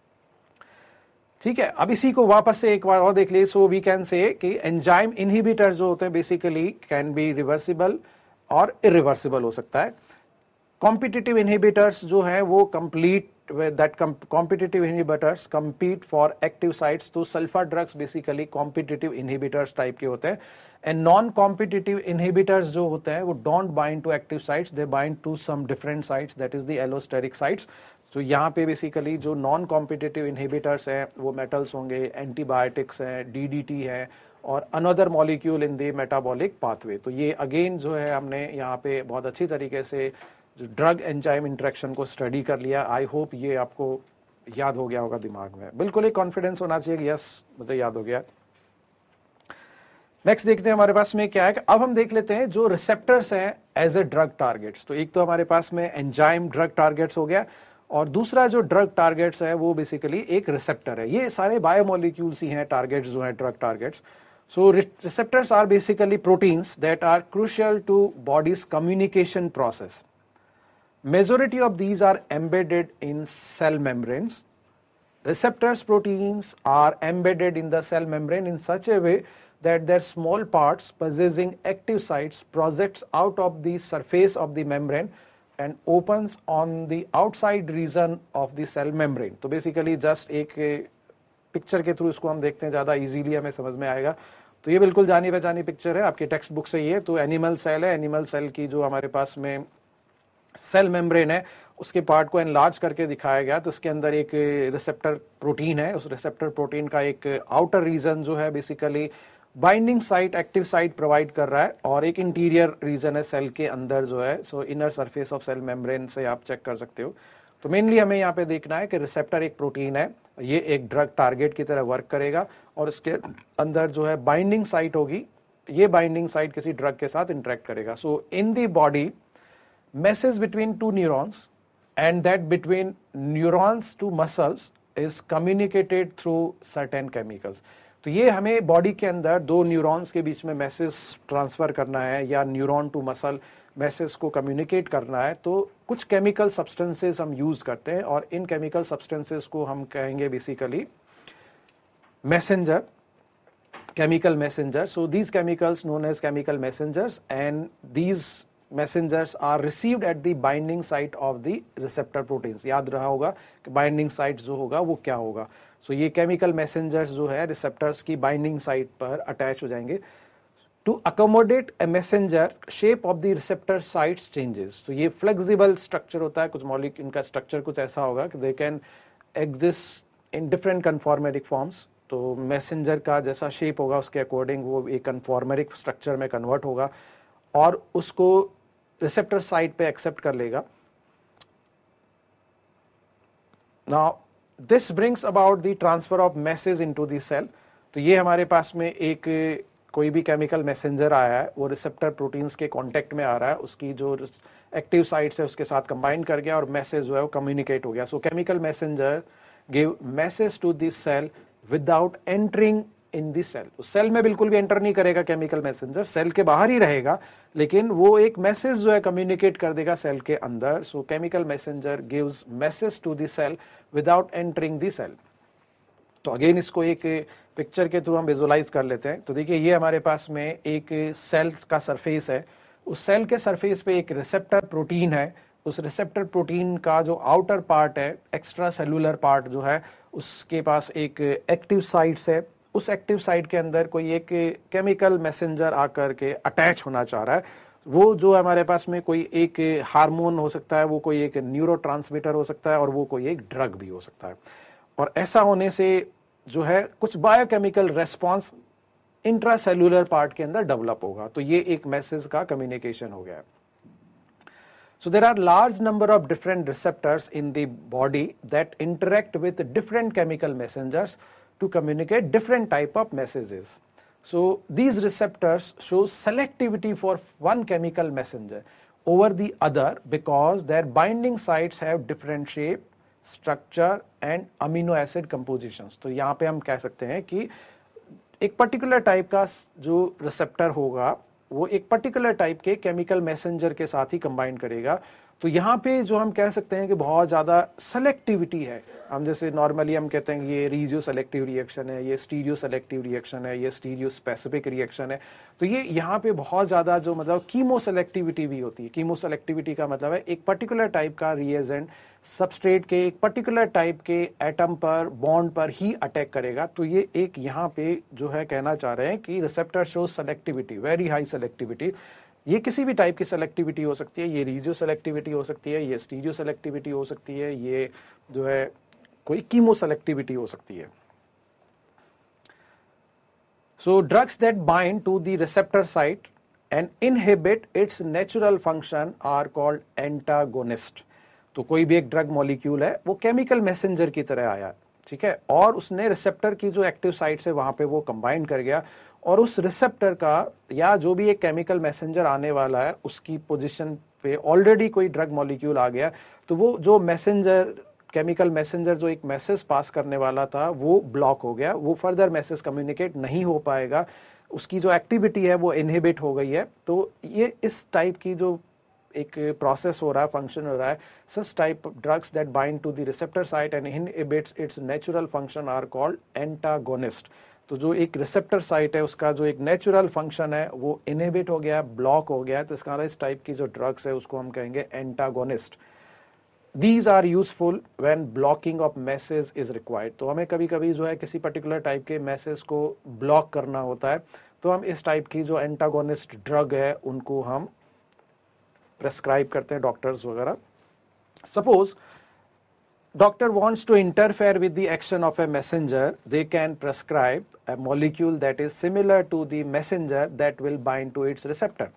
ठीक है। अब इसी को वापस से एक बार और देख लीजिए। सो वी कैन से कि एंजाइम इनहिबिटर्स जो होते हैं बेसिकली कैन बी रिवर्सिबल और इरिवर्सिबल हो सकता है। कॉम्पिटिटिव इनहिबिटर्स जो है वो complete that competitive inhibitors compete for active sites. तो sulfa drugs basically competitive inhibitors type के होते हैं। एंड नॉन कॉम्पिटिटिव इनहिबिटर्स जो होते हैं वो don't bind to active sites, they bind to some different sites, that is the allosteric sites. तो यहाँ पे बेसिकली जो नॉन कॉम्पिटिटिव इनहिबिटर्स हैं वो मेटल्स होंगे, एंटीबायोटिक्स हैं, डीडीटी है और another molecule in the metabolic pathway. तो ये अगेन जो है हमने यहाँ पे बहुत अच्छी तरीके से जो ड्रग एंजाइम इंटरेक्शन को स्टडी कर लिया। आई होप ये आपको याद हो गया होगा दिमाग में, बिल्कुल एक कॉन्फिडेंस होना चाहिए कि यस मुझे याद हो गया। नेक्स्ट देखते हैं हमारे पास में क्या है कि अब हम देख लेते हैं जो रिसेप्टर्स हैं एज ए ड्रग टारगेट्स। तो एक तो हमारे पास में एंजाइम ड्रग टारगेट्स हो गया और दूसरा जो ड्रग टारगेट्स है वो बेसिकली एक रिसेप्टर है। ये सारे बायोमोलिक्यूल्स ही हैं टारगेट्स जो हैं drug targets. So receptors are basically proteins that are crucial to body's communication process. Majority of these are embedded in cell membranes. Receptors proteins are embedded in the cell membrane in such a way that their small parts possessing active sites projects out of the surface of the membrane and opens on the outside region of the cell membrane. तो basically just एक पिक्चर के थ्रू इसको हम देखते हैं, ज़्यादा इजीली हमें समझ में आएगा। तो ये बिल्कुल जानी पहचानी पिक्चर है आपकी टेक्स्ट बुक से। ये तो एनिमल सेल है, एनिमल सेल की जो हमारे पास में सेल मेम्ब्रेन है उसके पार्ट को एनलार्ज करके दिखाया गया। तो इसके अंदर एक रिसेप्टर प्रोटीन है, उस रिसेप्टर प्रोटीन का एक आउटर रीजन जो है basically binding site, active site provide कर रहा है और एक इंटीरियर रीजन है सेल के अंदर जो है। So inner surface of cell membrane से आप चेक कर सकते हो। तो मेनली हमें यहाँ पे देखना है कि रिसेप्टर एक प्रोटीन है, ये एक ड्रग टारगेट की तरह वर्क करेगा और इसके अंदर जो है बाइंडिंग साइट होगी, ये बाइंडिंग साइट किसी ड्रग के साथ इंटरेक्ट करेगा। So in the body message between two neurons and that between neurons to muscles is communicated through certain chemicals. तो ये हमें बॉडी के अंदर दो न्यूरॉन्स के बीच में मैसेज ट्रांसफर करना है या न्यूरॉन टू मसल मैसेज को कम्युनिकेट करना है, तो कुछ केमिकल सब्सटेंसेस हम यूज करते हैं और इन केमिकल सब्सटेंसेस को हम कहेंगे basically messenger, chemical messengers. So these chemicals known as chemical messengers, and these messengers are received at the binding site of the receptor proteins. याद रहा होगा कि binding site जो होगा वो क्या होगा। So ये chemical messengers जो है receptors की binding site पर attach हो जाएंगे। To accommodate a messenger, shape of the receptor sites changes. तो ये flexible structure होता है, कुछ molecule इनका structure कुछ ऐसा होगा कि they can exist in different conformatic forms. तो मैसेंजर का जैसा शेप होगा उसके अकॉर्डिंग वो एक कन्फॉर्मेरिक स्ट्रक्चर में कन्वर्ट होगा और उसको रिसेप्टर साइट पे एक्सेप्ट कर लेगा। Now this brings about the transfer of message into the cell. तो ये हमारे पास में एक कोई भी केमिकल मैसेंजर आया है, वो रिसेप्टर प्रोटीन्स के कांटेक्ट में आ रहा है, उसकी जो एक्टिव साइट्स है उसके साथ कंबाइन कर गया और मैसेज जो है वो कम्युनिकेट हो गया। So chemical messenger give message to the cell without entering in the cell. तो सेल में बिल्कुल भी एंटर नहीं करेगा केमिकल मैसेंजर, सेल के बाहर ही रहेगा, लेकिन वो एक मैसेज जो है कम्युनिकेट कर देगा सेल के अंदर। So chemical messenger gives message to the cell without entering the cell. तो अगेन इसको एक पिक्चर के थ्रू हम विजुअलाइज कर लेते हैं। तो देखिए ये हमारे पास में एक सेल का सरफेस है, उस सेल के सरफेस पे एक रिसेप्टर प्रोटीन है, उस रिसेप्टर प्रोटीन का जो आउटर पार्ट है, एक्स्ट्रा सेलुलर पार्ट जो है, उसके पास एक एक्टिव साइट्स है, उस एक्टिव साइट के अंदर कोई एक केमिकल मैसेंजर आकर के अटैच होना चाह रहा है। वो जो हमारे पास में कोई एक हार्मोन हो सकता है, वो कोई एक न्यूरोट्रांसमीटर हो सकता है, और वो कोई एक ड्रग भी हो सकता है। और ऐसा होने से जो है कुछ बायोकेमिकल रेस्पॉन्स इंट्रासेल्युलर पार्ट के अंदर डेवलप होगा। तो ये एक मैसेज का कम्युनिकेशन हो गया। So there are large number of different receptors in the body that interact with different chemical messengers to communicate different type of messages. So these receptors show selectivity for one chemical messenger over the other because their binding sites have different shape, structure and amino acid compositions. तो यहाँ पे हम कह सकते हैं कि एक पर्टिकुलर टाइप का जो रिसेप्टर होगा वो एक पर्टिकुलर टाइप के केमिकल मैसेंजर के साथ ही कंबाइन करेगा। तो यहाँ पे जो हम कह सकते हैं कि बहुत ज़्यादा सेलेक्टिविटी है। हम जैसे नॉर्मली हम कहते हैं कि ये रीजियो सेलेक्टिव रिएक्शन है, ये स्टीरियो सेलेक्टिव रिएक्शन है, ये स्टीरियो स्पेसिफिक रिएक्शन है। तो ये यहाँ पे बहुत ज़्यादा जो मतलब कीमो सेलेक्टिविटी भी होती है। कीमो सेलेक्टिविटी का मतलब है एक पर्टिकुलर टाइप का रिएजेंट सबस्ट्रेट के एक पर्टिकुलर टाइप के एटम पर, बॉन्ड पर ही अटैक करेगा। तो ये एक यहाँ पे जो है कहना चाह रहे हैं कि receptor shows selectivity, very high selectivity. ये किसी भी टाइप की सेलेक्टिविटी हो सकती है, ये रीजियो सेलेक्टिविटी हो सकती है, ये स्टीरियो सेलेक्टिविटी हो सकती है, ये जो है कोई कीमो सेलेक्टिविटी हो सकती है। So drugs that bind to the receptor site and inhibit its natural function are called antagonist. तो कोई भी एक ड्रग मॉलिक्यूल है, वो केमिकल मैसेंजर की तरह आया, ठीक है, और उसने रिसेप्टर की जो एक्टिव साइट्स है वहां पे वो कंबाइन कर गया, और उस रिसेप्टर का या जो भी एक केमिकल मैसेंजर आने वाला है उसकी पोजीशन पे ऑलरेडी कोई ड्रग मॉलिक्यूल आ गया। तो वो जो मैसेंजर, केमिकल मैसेंजर जो एक मैसेज पास करने वाला था वो ब्लॉक हो गया, वो फर्दर मैसेज कम्युनिकेट नहीं हो पाएगा, उसकी जो एक्टिविटी है वो इनहिबिट हो गई है। तो ये इस टाइप की जो एक प्रोसेस हो रहा है, फंक्शन हो रहा है, such type drugs that bind to the receptor site and inhibits its natural function are called antagonist. तो जो एक रिसेप्टर साइट है उसका जो एक नेचुरल फंक्शन है वो इनहिबिट हो गया, ब्लॉक हो गया, तो इसका इस टाइप की जो ड्रग्स है उसको हम कहेंगे antagonist. These are useful when blocking of message is required। तो हमें कभी कभी जो है किसी पर्टिकुलर टाइप के मैसेज को ब्लॉक करना होता है, तो हम इस टाइप की जो एंटागोनिस्ट ड्रग है उनको हम प्रेस्क्राइब करते हैं, डॉक्टर्स वगैरह। Suppose doctor wants to interfere with the action of a messenger, they can prescribe a molecule that is similar to the messenger that will bind to its receptor.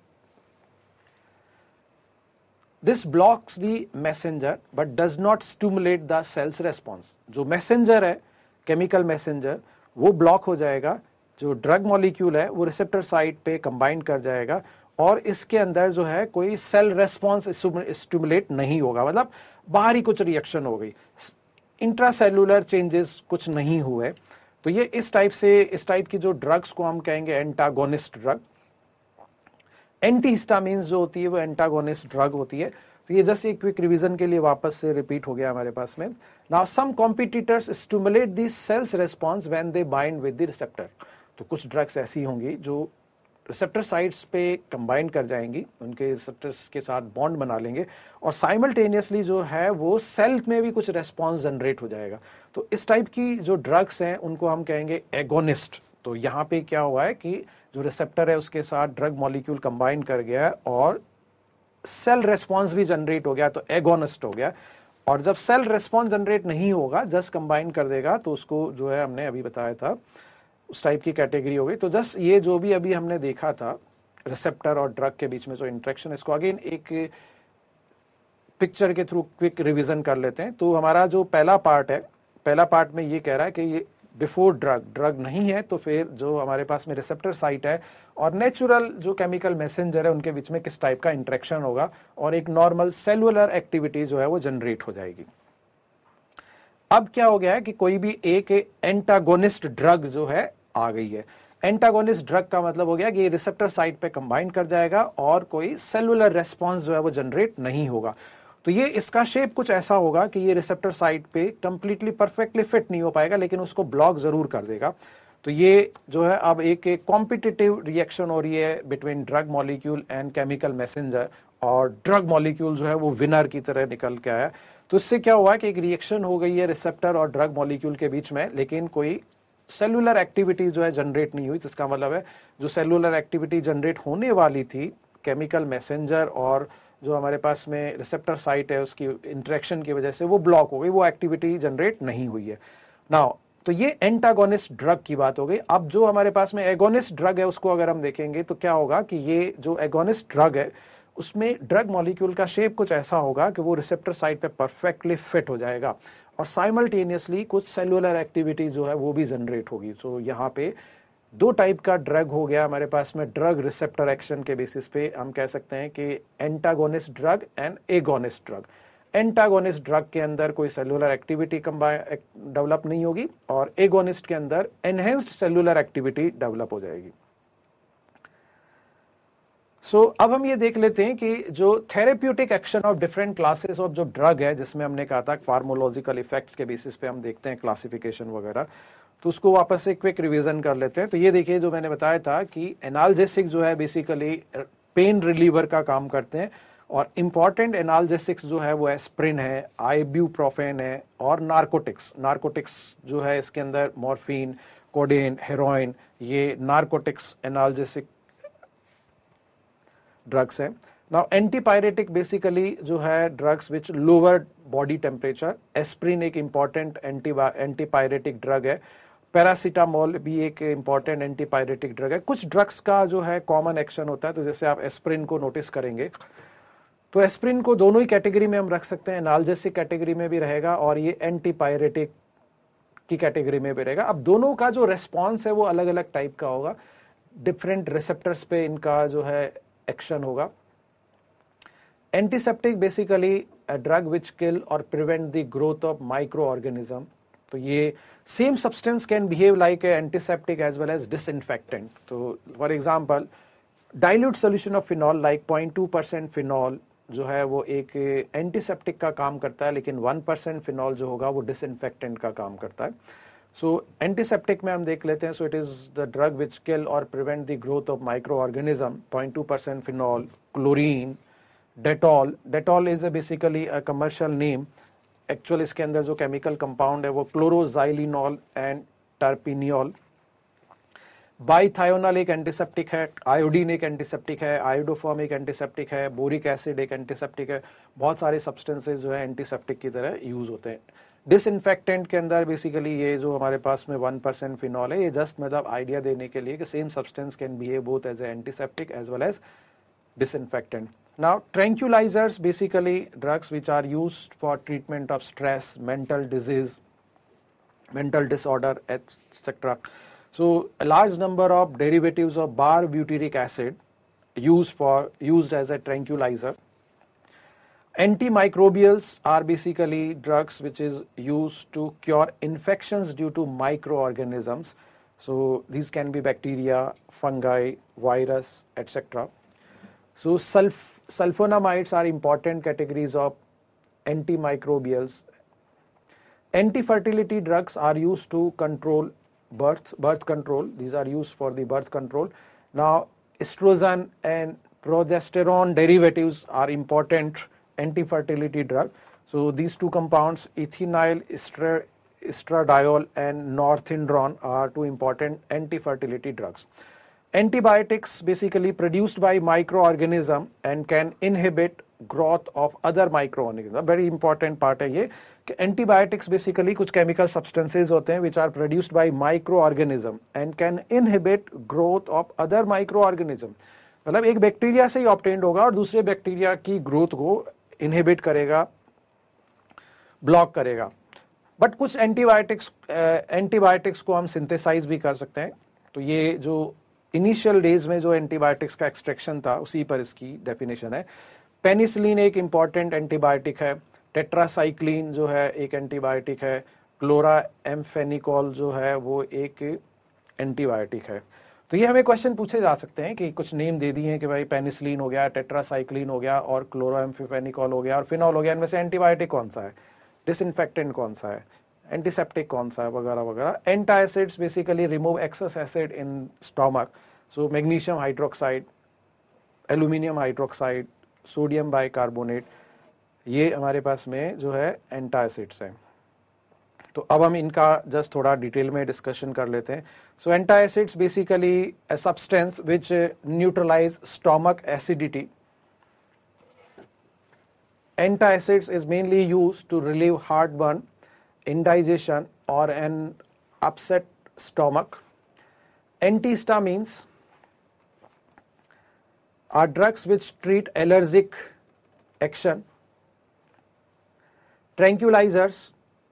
This blocks the messenger but does not stimulate the cell's response। जो messenger है, chemical messenger, वो block हो जाएगा, जो drug molecule है वो receptor site पे combine कर जाएगा, और इसके अंदर जो है कोई सेल रेस्पॉन्स स्टिमुलेट नहीं होगा, मतलब बाहरी कुछ रिएक्शन हो गई, इंट्रासेल्युलर चेंजेस कुछ नहीं हुए। तो ये इस टाइप की जो ड्रग्स को हम कहेंगे एंटागोनिस्ट ड्रग। एंटीहिस्टामिन्स जो होती है वो एंटागोनिस्ट ड्रग होती है। तो ये जस्ट एक क्विक रिवीजन के लिए वापस से रिपीट हो गया हमारे पास में। Now some competitors stimulate the cell's response when they bind with the receptor. तो कुछ ड्रग्स ऐसी होंगी जो रिसेप्टर साइट्स पे कंबाइन कर जाएंगी, उनके रिसेप्टर्स के साथ बॉन्ड बना लेंगे, और साइमल्टेनियसली जो है वो सेल में भी कुछ रेस्पॉन्स जनरेट हो जाएगा। तो इस टाइप की जो ड्रग्स हैं उनको हम कहेंगे एगोनिस्ट। तो यहाँ पे क्या हुआ है कि जो रिसेप्टर है उसके साथ ड्रग मॉलिक्यूल कंबाइन कर गया है और सेल रेस्पॉन्स भी जनरेट हो गया, तो एगोनिस्ट हो गया। और जब सेल रेस्पॉन्स जनरेट नहीं होगा, जस्ट कंबाइन कर देगा, तो उसको जो है हमने अभी बताया था उस टाइप की कैटेगरी हो गई। तो जस्ट ये जो भी अभी हमने देखा था रिसेप्टर और ड्रग के बीच में जो इंटरेक्शन, इसको अगेन एक पिक्चर के थ्रू क्विक रिवीजन कर लेते हैं। तो हमारा जो पहला पार्ट है, पहला पार्ट में ये कह रहा है कि ये बिफोर ड्रग नहीं है, तो फिर जो हमारे पास में रिसेप्टर साइट है और नेचुरल जो केमिकल मैसेंजर है उनके बीच में किस टाइप का इंटरेक्शन होगा, और एक नॉर्मल सेलुलर एक्टिविटी जो है वो जनरेट हो जाएगी। अब क्या हो गया है कि कोई भी एक एंटागोनिस्ट ड्रग जो है आ गई है। एंटागोनिस्ट ड्रग का मतलब हो गया कि ये रिसेप्टर साइट पे कंबाइन कर जाएगा और कोई सेलुलर रेस्पॉन्स जो है वो जनरेट नहीं होगा। तो ये इसका शेप कुछ ऐसा होगा कि ये रिसेप्टर साइट पे कंप्लीटली परफेक्टली फिट नहीं हो पाएगा, लेकिन उसको ब्लॉक जरूर कर देगा। तो ये जो है अब एक कॉम्पिटिटिव रिएक्शन हो रही है between drug molecule and chemical messenger, और ड्रग मॉलिक्यूल जो है वो विनर की तरह निकल के आया। तो इससे क्या हुआ कि एक रिएक्शन हो गई है रिसेप्टर और ड्रग मॉलिक्यूल के बीच में, लेकिन कोई सेलुलर एक्टिविटी जो है जनरेट नहीं हुई। तो इसका मतलब है जो सेलुलर एक्टिविटी जनरेट होने वाली थी केमिकल मैसेंजर और जो हमारे पास में रिसेप्टर साइट है उसकी इंटरेक्शन की वजह से वो ब्लॉक हो गई, वो एक्टिविटी जनरेट नहीं हुई है। नाउ तो ये एंटागोनिस्ट ड्रग की बात हो गई। अब जो हमारे पास में एगोनिस्ट ड्रग है उसको अगर हम देखेंगे तो क्या होगा कि ये जो एगोनिस्ट ड्रग है उसमें ड्रग मॉलिक्यूल का शेप कुछ ऐसा होगा कि वो रिसेप्टर साइट पे परफेक्टली फिट हो जाएगा और साइमल्टेनियसली कुछ सेलुलर एक्टिविटी जो है वो भी जनरेट होगी। सो यहाँ पे दो टाइप का ड्रग हो गया हमारे पास में। ड्रग रिसेप्टर एक्शन के बेसिस पे हम कह सकते हैं कि antagonist drug and agonist drug. Antagonist drug के अंदर कोई सेलुलर एक्टिविटी डेवलप नहीं होगी और एगोनिस्ट के अंदर एनहेंस्ड सेलुलर एक्टिविटी डेवलप हो जाएगी। अब हम ये देख लेते हैं कि जो therapeutic action of different classes of जो ड्रग है, जिसमें हमने कहा था फार्मोलॉजिकल इफेक्ट्स के बेसिस पे हम देखते हैं क्लासिफिकेशन वगैरह, तो उसको वापस से क्विक रिवीजन कर लेते हैं। तो ये देखिए जो मैंने बताया था कि एनाल्जेसिक जो है बेसिकली पेन रिलीवर का काम करते हैं और इंपॉर्टेंट एनाल्जेसिक्स जो है वो एस्प्रिन है, आइब्यूप्रोफेन है और नार्कोटिक्स। नार्कोटिक्स जो है इसके अंदर मॉर्फिन, कोडेन, हेरोइन, ये नार्कोटिक्स एनाल्जेसिक ड्रग्स हैं। नाउ एंटीपायरेटिक बेसिकली जो है drugs which lower body temperature. Aspirin एक इंपॉर्टेंट एंटीपायरेटिक ड्रग है। पैरासीटामोल भी एक इंपॉर्टेंट एंटीपायरेटिक ड्रग है। कुछ ड्रग्स का जो है कॉमन एक्शन होता है, तो जैसे आप एस्प्रिन को नोटिस करेंगे तो एस्प्रिन को दोनों ही कैटेगरी में हम रख सकते हैं, एनाल्जेसिक कैटेगरी में भी रहेगा और ये एंटीपायरेटिक की कैटेगरी में भी रहेगा। अब दोनों का जो रेस्पॉन्स है वो अलग अलग टाइप का होगा, डिफरेंट रिसेप्टर्स पे इनका जो है एक्शन होगा। Antiseptic basically a drug which kill or prevent the growth of micro organism. तो ये same substance can behave like a antiseptic as well as disinfectant. तो for example dilute solution of phenol like 0.2% phenol जो है वो एक एंटीसेप्टिक का काम करता है, लेकिन 1% फिनॉल जो होगा वो डिसइंफेक्टेंट का काम करता है। सो एंटीसेप्टिक में हम देख लेते हैं। So it is the drug which kill or prevent the growth of micro organism. 0.2% phenol, chlorine, Dettol. Dettol is basically a commercial name. Actual इसके अंदर जो केमिकल कंपाउंड है वो क्लोरोजाइलिनॉल एंड टर्पिनियोल। बाइथायोनल एक एंटीसेप्टिक है, आयोडीन एक एंटीसेप्टिक है, आयोडोफॉर्म एक एंटीसेप्टिक है, बोरिक एसिड एक एंटीसेप्टिक है। बहुत सारे सब्सटेंसेस जो है एंटीसेप्टिक की तरह यूज होते हैं। डिसइंफेक्टेंट के अंदर बेसिकली ये जो हमारे पास में 1% फिनॉल है, ये जस्ट मतलब आइडिया देने के लिए कि same substance can behave both as a antiseptic as well as disinfectant. Now tranquilizers basically drugs which are used for treatment of stress, mental disease, mental disorder, etc. So a large number of derivatives of barbutyric acid used as a tranquilizer. Antimicrobials are basically drugs which is used to cure infections due to microorganisms. So these can be bacteria, fungi, virus, etc. So sulfonamides are important categories of antimicrobials. Anti-fertility drugs are used to control birth control. These are used for the birth control. Now estrogen and progesterone derivatives are important anti-fertility drug. So these two compounds, ethinyl estradiol and norethindrone, are two important anti-fertility drugs. Antibiotics basically produced by microorganism and can inhibit growth of other microorganisms. Very important part है ये कि antibiotics basically कुछ chemical substances होते हैं which are produced by microorganism and can inhibit growth of other microorganism. मतलब एक बैक्टीरिया से ही obtained होगा और दूसरे बैक्टीरिया की ग्रोथ को inhibit करेगा, ब्लॉक करेगा। बट कुछ एंटीबायोटिक्स को हम सिंथेसाइज भी कर सकते हैं। तो ये जो इनिशियल डेज में जो एंटीबायोटिक्स का एक्सट्रैक्शन था उसी पर इसकी डेफिनेशन है। पेनिसिलिन एक इम्पॉर्टेंट एंटीबायोटिक है। टेट्रासाइक्लिन जो है एक एंटीबायोटिक है। क्लोराएम्फेनिकोल जो है वो एक एंटीबायोटिक है। तो ये हमें क्वेश्चन पूछे जा सकते हैं कि कुछ नेम दे दिए हैं कि भाई पेनिसिलिन हो गया, टेट्रासाइक्लिन हो गया और क्लोरोएम्फेनिकॉल हो गया और फिनॉल हो गया, इनमें से एंटीबायोटिक कौन सा है, डिसइंफेक्टेंट कौन सा है, एंटीसेप्टिक कौन सा है, वगैरह वगैरह। Antacids basically remove excess acid in stomach, so magnesium hydroxide, aluminium hydroxide, sodium bicarbonate, ये हमारे पास में जो है एंटासिड्स हैं। तो अब हम इनका जस्ट थोड़ा डिटेल में डिस्कशन कर लेते हैं। So antacids basically a substance which neutralize stomach acidity. Antacids is mainly used to relieve heartburn, indigestion or an upset stomach. Antihistamines are drugs which treat allergic action. Tranquilizers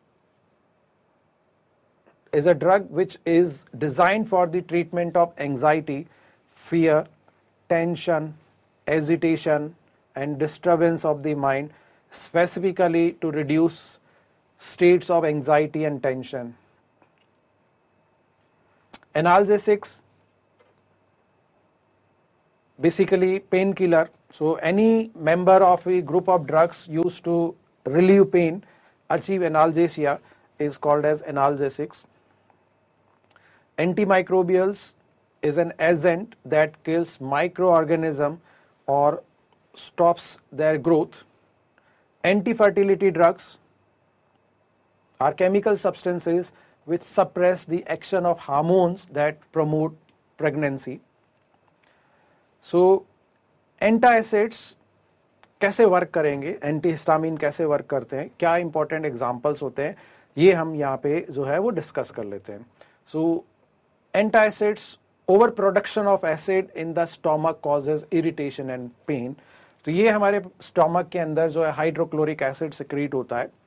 is a drug which is designed for the treatment of anxiety, fear, tension, agitation and disturbance of the mind, specifically to reduce states of anxiety and tension. Analgesics, basically painkiller. So any member of a group of drugs used to relieve pain, achieve analgesia, is called as analgesics. Antimicrobials is an agent that kills microorganism or stops their growth. Anti-fertility drugs are chemical substances which suppress the action of hormones that promote pregnancy. So antacids कैसे वर्क करेंगे, एंटीहिस्टामिन कैसे वर्क करते हैं, क्या इंपॉर्टेंट एग्जांपल्स होते हैं, ये हम यहाँ पे जो है वो डिस्कस कर लेते हैं. So antacids, over production of acid in the stomach causes irritation and pain. तो ये हमारे स्टोमक के अंदर जो है हाइड्रोक्लोरिक एसिड सिक्रीट होता है,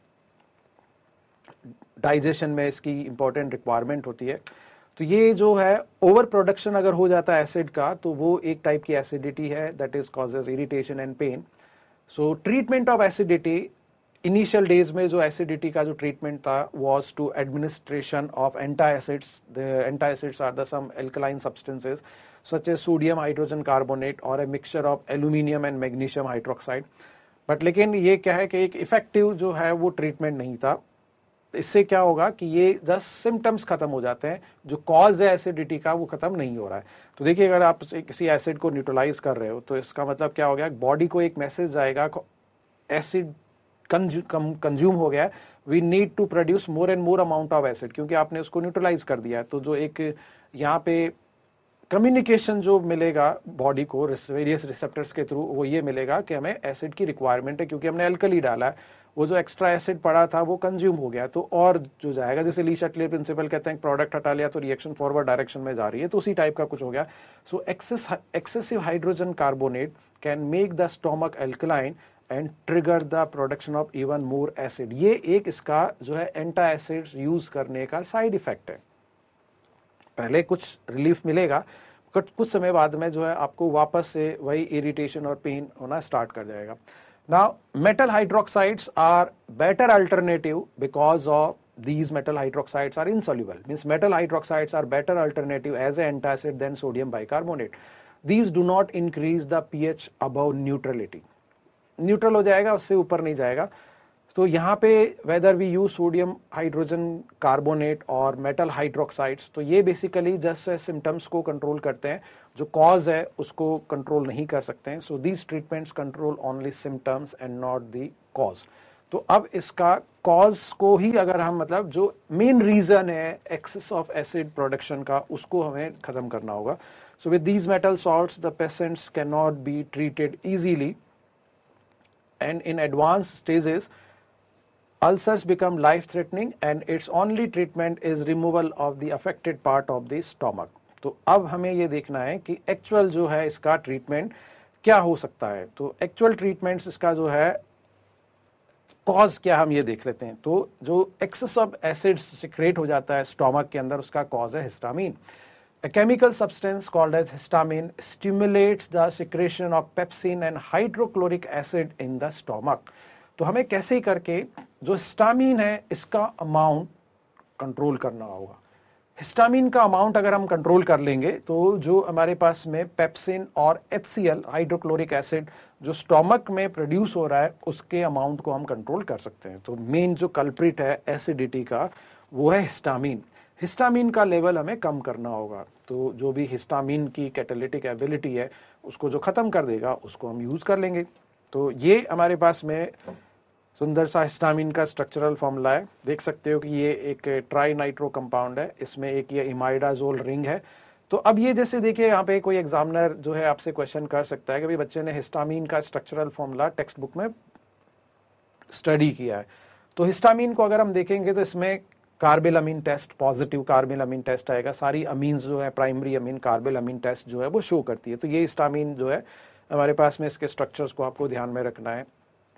डाइजेशन में इसकी इंपॉर्टेंट रिक्वायरमेंट होती है. तो ये जो है ओवर प्रोडक्शन अगर हो जाता है एसिड का, तो वो एक टाइप की एसिडिटी है, that is causes irritation and pain. So treatment of acidity, initial days में जो एसिडिटी का जो ट्रीटमेंट था was to administration of antacids. The antacids are the some alkaline substances such as sodium hydrogen carbonate or a mixture of aluminium and magnesium hydroxide. But लेकिन ये क्या है कि एक इफेक्टिव जो है वो ट्रीटमेंट नहीं था. इससे क्या होगा कि ये जस्ट सिम्टम्स खत्म हो जाते हैं, जो कॉज है एसिडिटी का वो खत्म नहीं हो रहा है. तो देखिए, अगर आप किसी एसिड को न्यूट्रलाइज कर रहे हो तो इसका मतलब क्या हो गया, बॉडी को एक मैसेज जाएगा, एसिड कंज्यूम हो गया, we need to produce more and more amount of acid, क्योंकि आपने उसको न्यूट्रलाइज कर दिया है. तो जो एक यहाँ पे कम्युनिकेशन जो मिलेगा बॉडी को वेरियस रिसेप्टर्स के थ्रू, वो ये मिलेगा कि हमें एसिड की रिक्वायरमेंट है, क्योंकि हमने अल्कली डाला है, वो जो एक्स्ट्रा एसिड पड़ा था वो कंज्यूम हो गया. तो और जो जाएगा, जैसे ली शटले प्रिंसिपल कहते हैं, प्रोडक्ट हटा लिया तो रिएक्शन फॉरवर्ड डायरेक्शन में जा रही है, तो उसी टाइप का कुछ हो गया. So excessive hydrogen carbonate can make the stomach alkaline and trigger the production of even more acid. ये एक इसका जो है एंटासिड्स यूज करने का साइड इफेक्ट है. पहले कुछ रिलीफ मिलेगा, बट कुछ समय बाद में जो है आपको वापस से वही इरिटेशन और पेन होना स्टार्ट कर जाएगा. Now metal hydroxides are better alternative because of these metal hydroxides are insoluble. Means metal hydroxides are better alternative as an antacid than sodium bicarbonate. These do not increase the pH above neutrality. Neutral हो जाएगा, उससे ऊपर नहीं जाएगा. तो यहाँ पे whether we use sodium hydrogen carbonate or metal hydroxides, तो ये बेसिकली जस्ट सिम्टम्स को कंट्रोल करते हैं, जो कॉज है उसको कंट्रोल नहीं कर सकते हैं. So these treatments control only symptoms and not the cause. तो अब इसका कॉज को ही अगर हम मतलब जो मेन रीजन है एक्सेस ऑफ एसिड प्रोडक्शन का, उसको हमें खत्म करना होगा. So with these metal salts the patients can not be treated easily, and in advanced stages ulcers become life threatening and its only treatment is removal of the affected part of the stomach. तो अब हमें ये देखना है कि एक्चुअल जो है इसका ट्रीटमेंट क्या हो सकता है. तो एक्चुअल ट्रीटमेंट्स इसका जो है कॉज क्या, हम ये देख लेते हैं. तो जो एक्सेस ऑफ एसिड सिक्रेट हो जाता है स्टोमक के अंदर, उसका कॉज है histamine. A chemical substance called as histamine stimulates the secretion of pepsin and hydrochloric acid in the stomach. तो हमें कैसे करके जो हिस्टामिन है इसका अमाउंट कंट्रोल करना होगा. हिस्टामिन का अमाउंट अगर हम कंट्रोल कर लेंगे तो जो हमारे पास में पेप्सिन और HCl हाइड्रोक्लोरिक एसिड जो स्टोमक में प्रोड्यूस हो रहा है उसके अमाउंट को हम कंट्रोल कर सकते हैं। तो मेन जो कल्प्रिट है एसिडिटी का वो है हिस्टामिन। हिस्टामिन का लेवल हमें कम करना होगा, तो जो भी हिस्टामिन की कैटालिटिक एबिलिटी है उसको जो खत्म कर देगा उसको हम यूज कर लेंगे। तो ये हमारे पास में सुंदर सा हिस्टामिन का स्ट्रक्चरल फॉर्मूला है। देख सकते हो कि ये एक ट्राई नाइट्रो कंपाउंड है, इसमें एक ये इमाइडाजोल रिंग है। तो अब ये जैसे देखिए यहाँ पे कोई एग्जामिनर जो है आपसे क्वेश्चन कर सकता है कि भाई बच्चे ने हिस्टामिन का स्ट्रक्चरल फॉर्मूला टेक्स्ट बुक में स्टडी किया है, तो हिस्टामिन को अगर हम देखेंगे तो इसमें carbylamine test, positive carbylamine test आएगा, सारी अमीन्स जो है प्राइमरी अमीन कार्बेलामिन टेस्ट जो है वो शो करती है। तो ये हिस्टामिन जो है हमारे पास में इसके स्ट्रक्चर्स को आपको ध्यान में रखना है।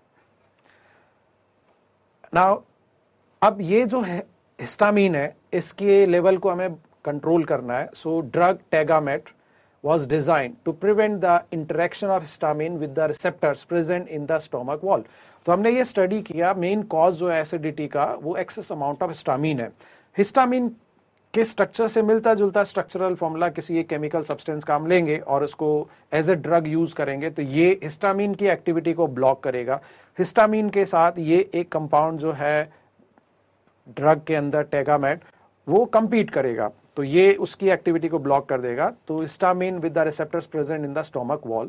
नाउ अब ये जो है हिस्टामिन है इसके लेवल को हमें कंट्रोल करना है। So drug Tagamet was designed to prevent the interaction of histamine with the receptors present in the stomach wall। तो हमने ये स्टडी किया मेन कॉज जो है एसिडिटी का वो एक्सेस अमाउंट ऑफ हिस्टामिन है। हिस्टामिन के स्ट्रक्चर से मिलता जुलता स्ट्रक्चरल फॉर्मूला किसी एक केमिकल सब्सटेंस का हम लेंगे और उसको एज ए ड्रग यूज करेंगे तो ये हिस्टामिन की एक्टिविटी को ब्लॉक करेगा। हिस्टामिन के साथ ये एक कंपाउंड जो है ड्रग के अंदर टेगामेट वो कंपीट करेगा, तो ये उसकी एक्टिविटी को ब्लॉक कर देगा। तो histamine with the receptors present in the stomach wall,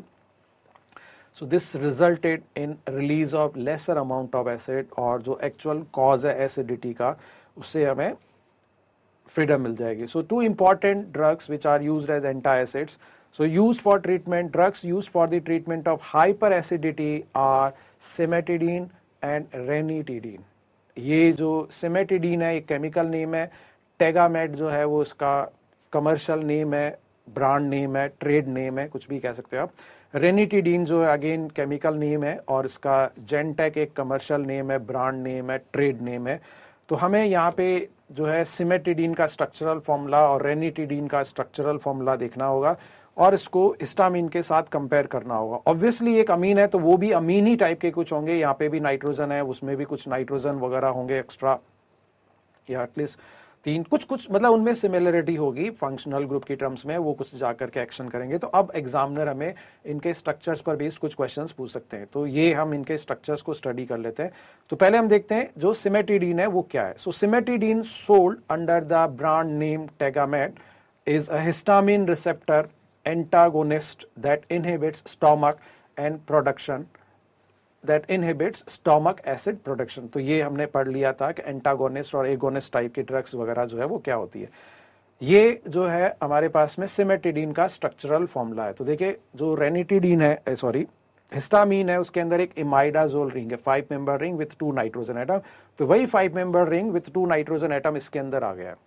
so this resulted in release of lesser amount of acid, और जो एक्चुअल कॉज है एसिडिटी का उससे हमें फ्रीडम मिल जाएगी। So two important drugs which are used as antacids, so used for treatment, drugs used for the treatment of hyperacidity are cimetidine and ranitidine. ये जो सिमेटिडीन है एक केमिकल नेम है, टेगामेट जो है वो इसका कमर्शियल नेम है, ब्रांड नेम है, ट्रेड नेम है, कुछ भी कह सकते हो आप। रेनिटिडीन जो है अगेन केमिकल नेम है और इसका जेंटेक एक कमर्शियल नेम है, ब्रांड नेम है, ट्रेड नेम है। तो हमें यहाँ पे जो है सिमेटिडीन का स्ट्रक्चरल फॉर्मूला और रेनिटिडीन का स्ट्रक्चरल फॉर्मूला देखना होगा और इसको हिस्टामिन के साथ कंपेयर करना होगा। ऑब्वियसली एक अमीन है तो वो भी अमीन ही टाइप के कुछ होंगे, यहाँ पे भी नाइट्रोजन है उसमें भी कुछ नाइट्रोजन वगैरह होंगे एक्स्ट्रा, या एटलीस्ट तीन कुछ मतलब उनमें सिमिलरिटी होगी फंक्शनल ग्रुप की टर्म्स में, वो कुछ जाकर के एक्शन करेंगे। तो अब एग्जामिनर हमें इनके स्ट्रक्चर्स पर बेस्ड कुछ क्वेश्चंस पूछ सकते हैं, तो ये हम इनके स्ट्रक्चर्स को स्टडी कर लेते हैं। तो पहले हम देखते हैं जो सिमेटिडीन है वो क्या है। So cimetidine sold under the brand name Tagamet is a histamine receptor antagonist that inhibits stomach and production that inhibits stomach acid production। तो ये हमने पढ़ लिया था कि एंटागोनिस्ट और एगोनिस्ट टाइप की ड्रग्स वगैरह जो है वो क्या होती है। ये जो है हमारे पास में सिमेटिडीन का स्ट्रक्चरल फॉर्मूला है। तो देखिए जो रेनिटिडीन है सॉरी हिस्टामिन है उसके अंदर एक इमाइडाजोल रिंग है, 5 member ring with 2 nitrogen atom, तो वही 5 member ring with 2 nitrogen atom इसके अंदर आ गया है।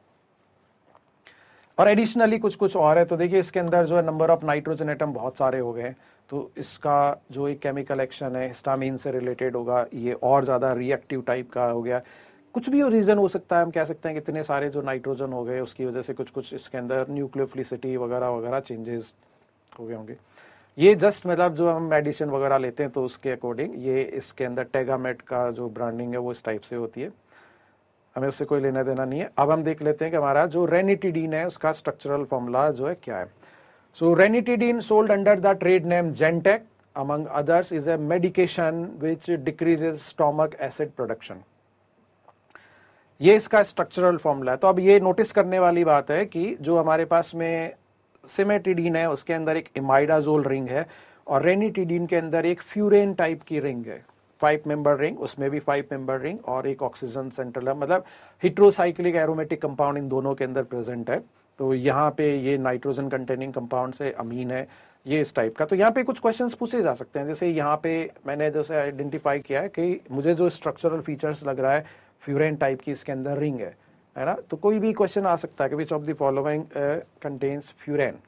और एडिशनली कुछ और है, तो देखिए इसके अंदर जो है नंबर ऑफ नाइट्रोजन एटम बहुत सारे हो गए, तो इसका जो एक केमिकल एक्शन है हिस्टामिन से रिलेटेड होगा, ये और ज़्यादा रिएक्टिव टाइप का हो गया। कुछ भी रीज़न हो सकता है, हम कह सकते हैं कि इतने सारे जो नाइट्रोजन हो गए उसकी वजह से कुछ इसके अंदर न्यूक्लियोफिलिसिटी वगैरह वगैरह चेंजेस हो गए होंगे। ये जस्ट मतलब जो हम मेडिसिन वगैरह लेते हैं तो उसके अकॉर्डिंग ये इसके अंदर टेगामेट का जो ब्रांडिंग है वो इस टाइप से होती है, हमें उससे कोई लेना देना नहीं है। अब हम देख लेते हैं कि हमारा जो रेनिटिडीन है उसका स्ट्रक्चरल फॉर्मूला जो है क्या है। So ranitidine sold under the trade name Gentech among others is a medication which decreases stomach acid production। ये इसका स्ट्रक्चरल फॉर्मूला है। तो अब ये नोटिस करने वाली बात है कि जो हमारे पास में सिमेटिडीन है उसके अंदर एक इमाइडाजोल रिंग है और रेनिटिडीन के अंदर एक फ्यूरेन टाइप की रिंग है, 5 मेंबर रिंग, उसमें भी 5 मेंबर रिंग और एक ऑक्सीजन सेंट्रल, मतलब हिट्रोसाइक्लिक एरोमेटिक कंपाउंड इन दोनों के अंदर प्रेजेंट है। तो यहाँ पे ये नाइट्रोजन कंटेनिंग कंपाउंड से अमीन है, ये इस टाइप का। तो यहाँ पे कुछ क्वेश्चंस पूछे जा सकते हैं, जैसे यहाँ पे मैंने जैसे आइडेंटिफाई किया है कि मुझे जो स्ट्रक्चरल फीचर्स लग रहा है फ्यूरेन टाइप की इसके अंदर रिंग है ना। तो कोई भी क्वेश्चन आ सकता है कि which of the following contains furan,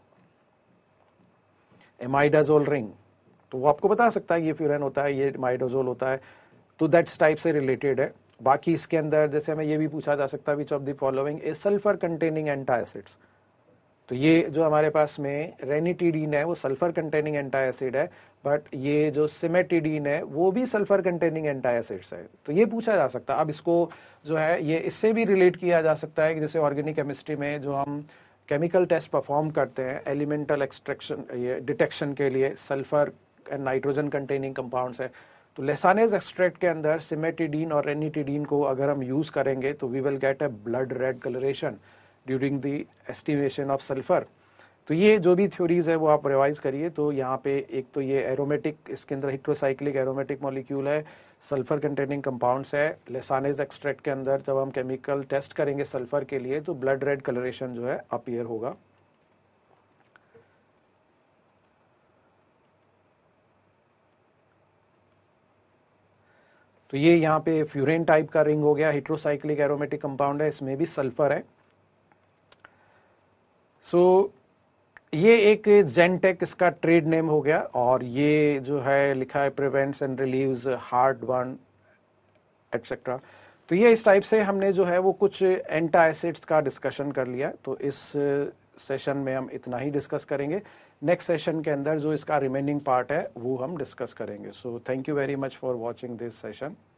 imidazole ring, तो वो आपको बता सकता है ये फ्यूरेन होता है, ये इमाइडाजोल होता है, तो दैट्स टाइप से रिलेटेड है। बाकी इसके अंदर जैसे हमें ये भी पूछा जा सकता है which of the following a sulphur containing antacids, तो ये जो हमारे पास में रेनिटिडीन है वो सल्फर कंटेनिंग एंटी एसिड है, बट ये जो सिमेटिडीन है वो भी सल्फर कंटेनिंग एंटी एसिड्स है। तो ये पूछा जा सकता है। अब इसको जो है ये इससे भी रिलेट किया जा सकता है कि जैसे ऑर्गेनिक केमिस्ट्री में जो हम केमिकल टेस्ट परफॉर्म करते हैं एलिमेंटल एक्सट्रैक्शन ये डिटेक्शन के लिए sulphur and nitrogen containing compounds है, तो लेसानेज एक्सट्रैक्ट के अंदर सिमेटिडीन और रेनिटिडीन को अगर हम यूज करेंगे तो we will get a blood red coloration during the estimation of sulphur. तो ये जो भी थ्योरीज है वो आप रिवाइज करिए। तो यहाँ पे एक तो ये एरोमेटिक, इसके अंदर हेट्रोसाइक्लिक एरोमेटिक मॉलिक्यूल है, सल्फर कंटेनिंग कंपाउंड्स है, लेसानेज एक्सट्रैक्ट के अंदर जब हम केमिकल टेस्ट करेंगे सल्फर के लिए तो ब्लड रेड कलरेशन जो है अपीयर होगा। तो ये यहाँ पे फ्यूरेन टाइप का रिंग हो गया, हेट्रोसाइक्लिक एरोमेटिक कंपाउंड है, इसमें भी सल्फर है। सो ये एक जेनटेक इसका ट्रेड नेम हो गया, और ये जो है लिखा है prevents and relieves heartburn etcetera. तो ये इस टाइप से हमने जो है वो कुछ एंटी एसिड्स का डिस्कशन कर लिया। तो इस सेशन में हम इतना ही डिस्कस करेंगे। नेक्स्ट सेशन के अंदर जो इसका रिमेनिंग पार्ट है वो हम डिस्कस करेंगे। So thank you very much for watching this session.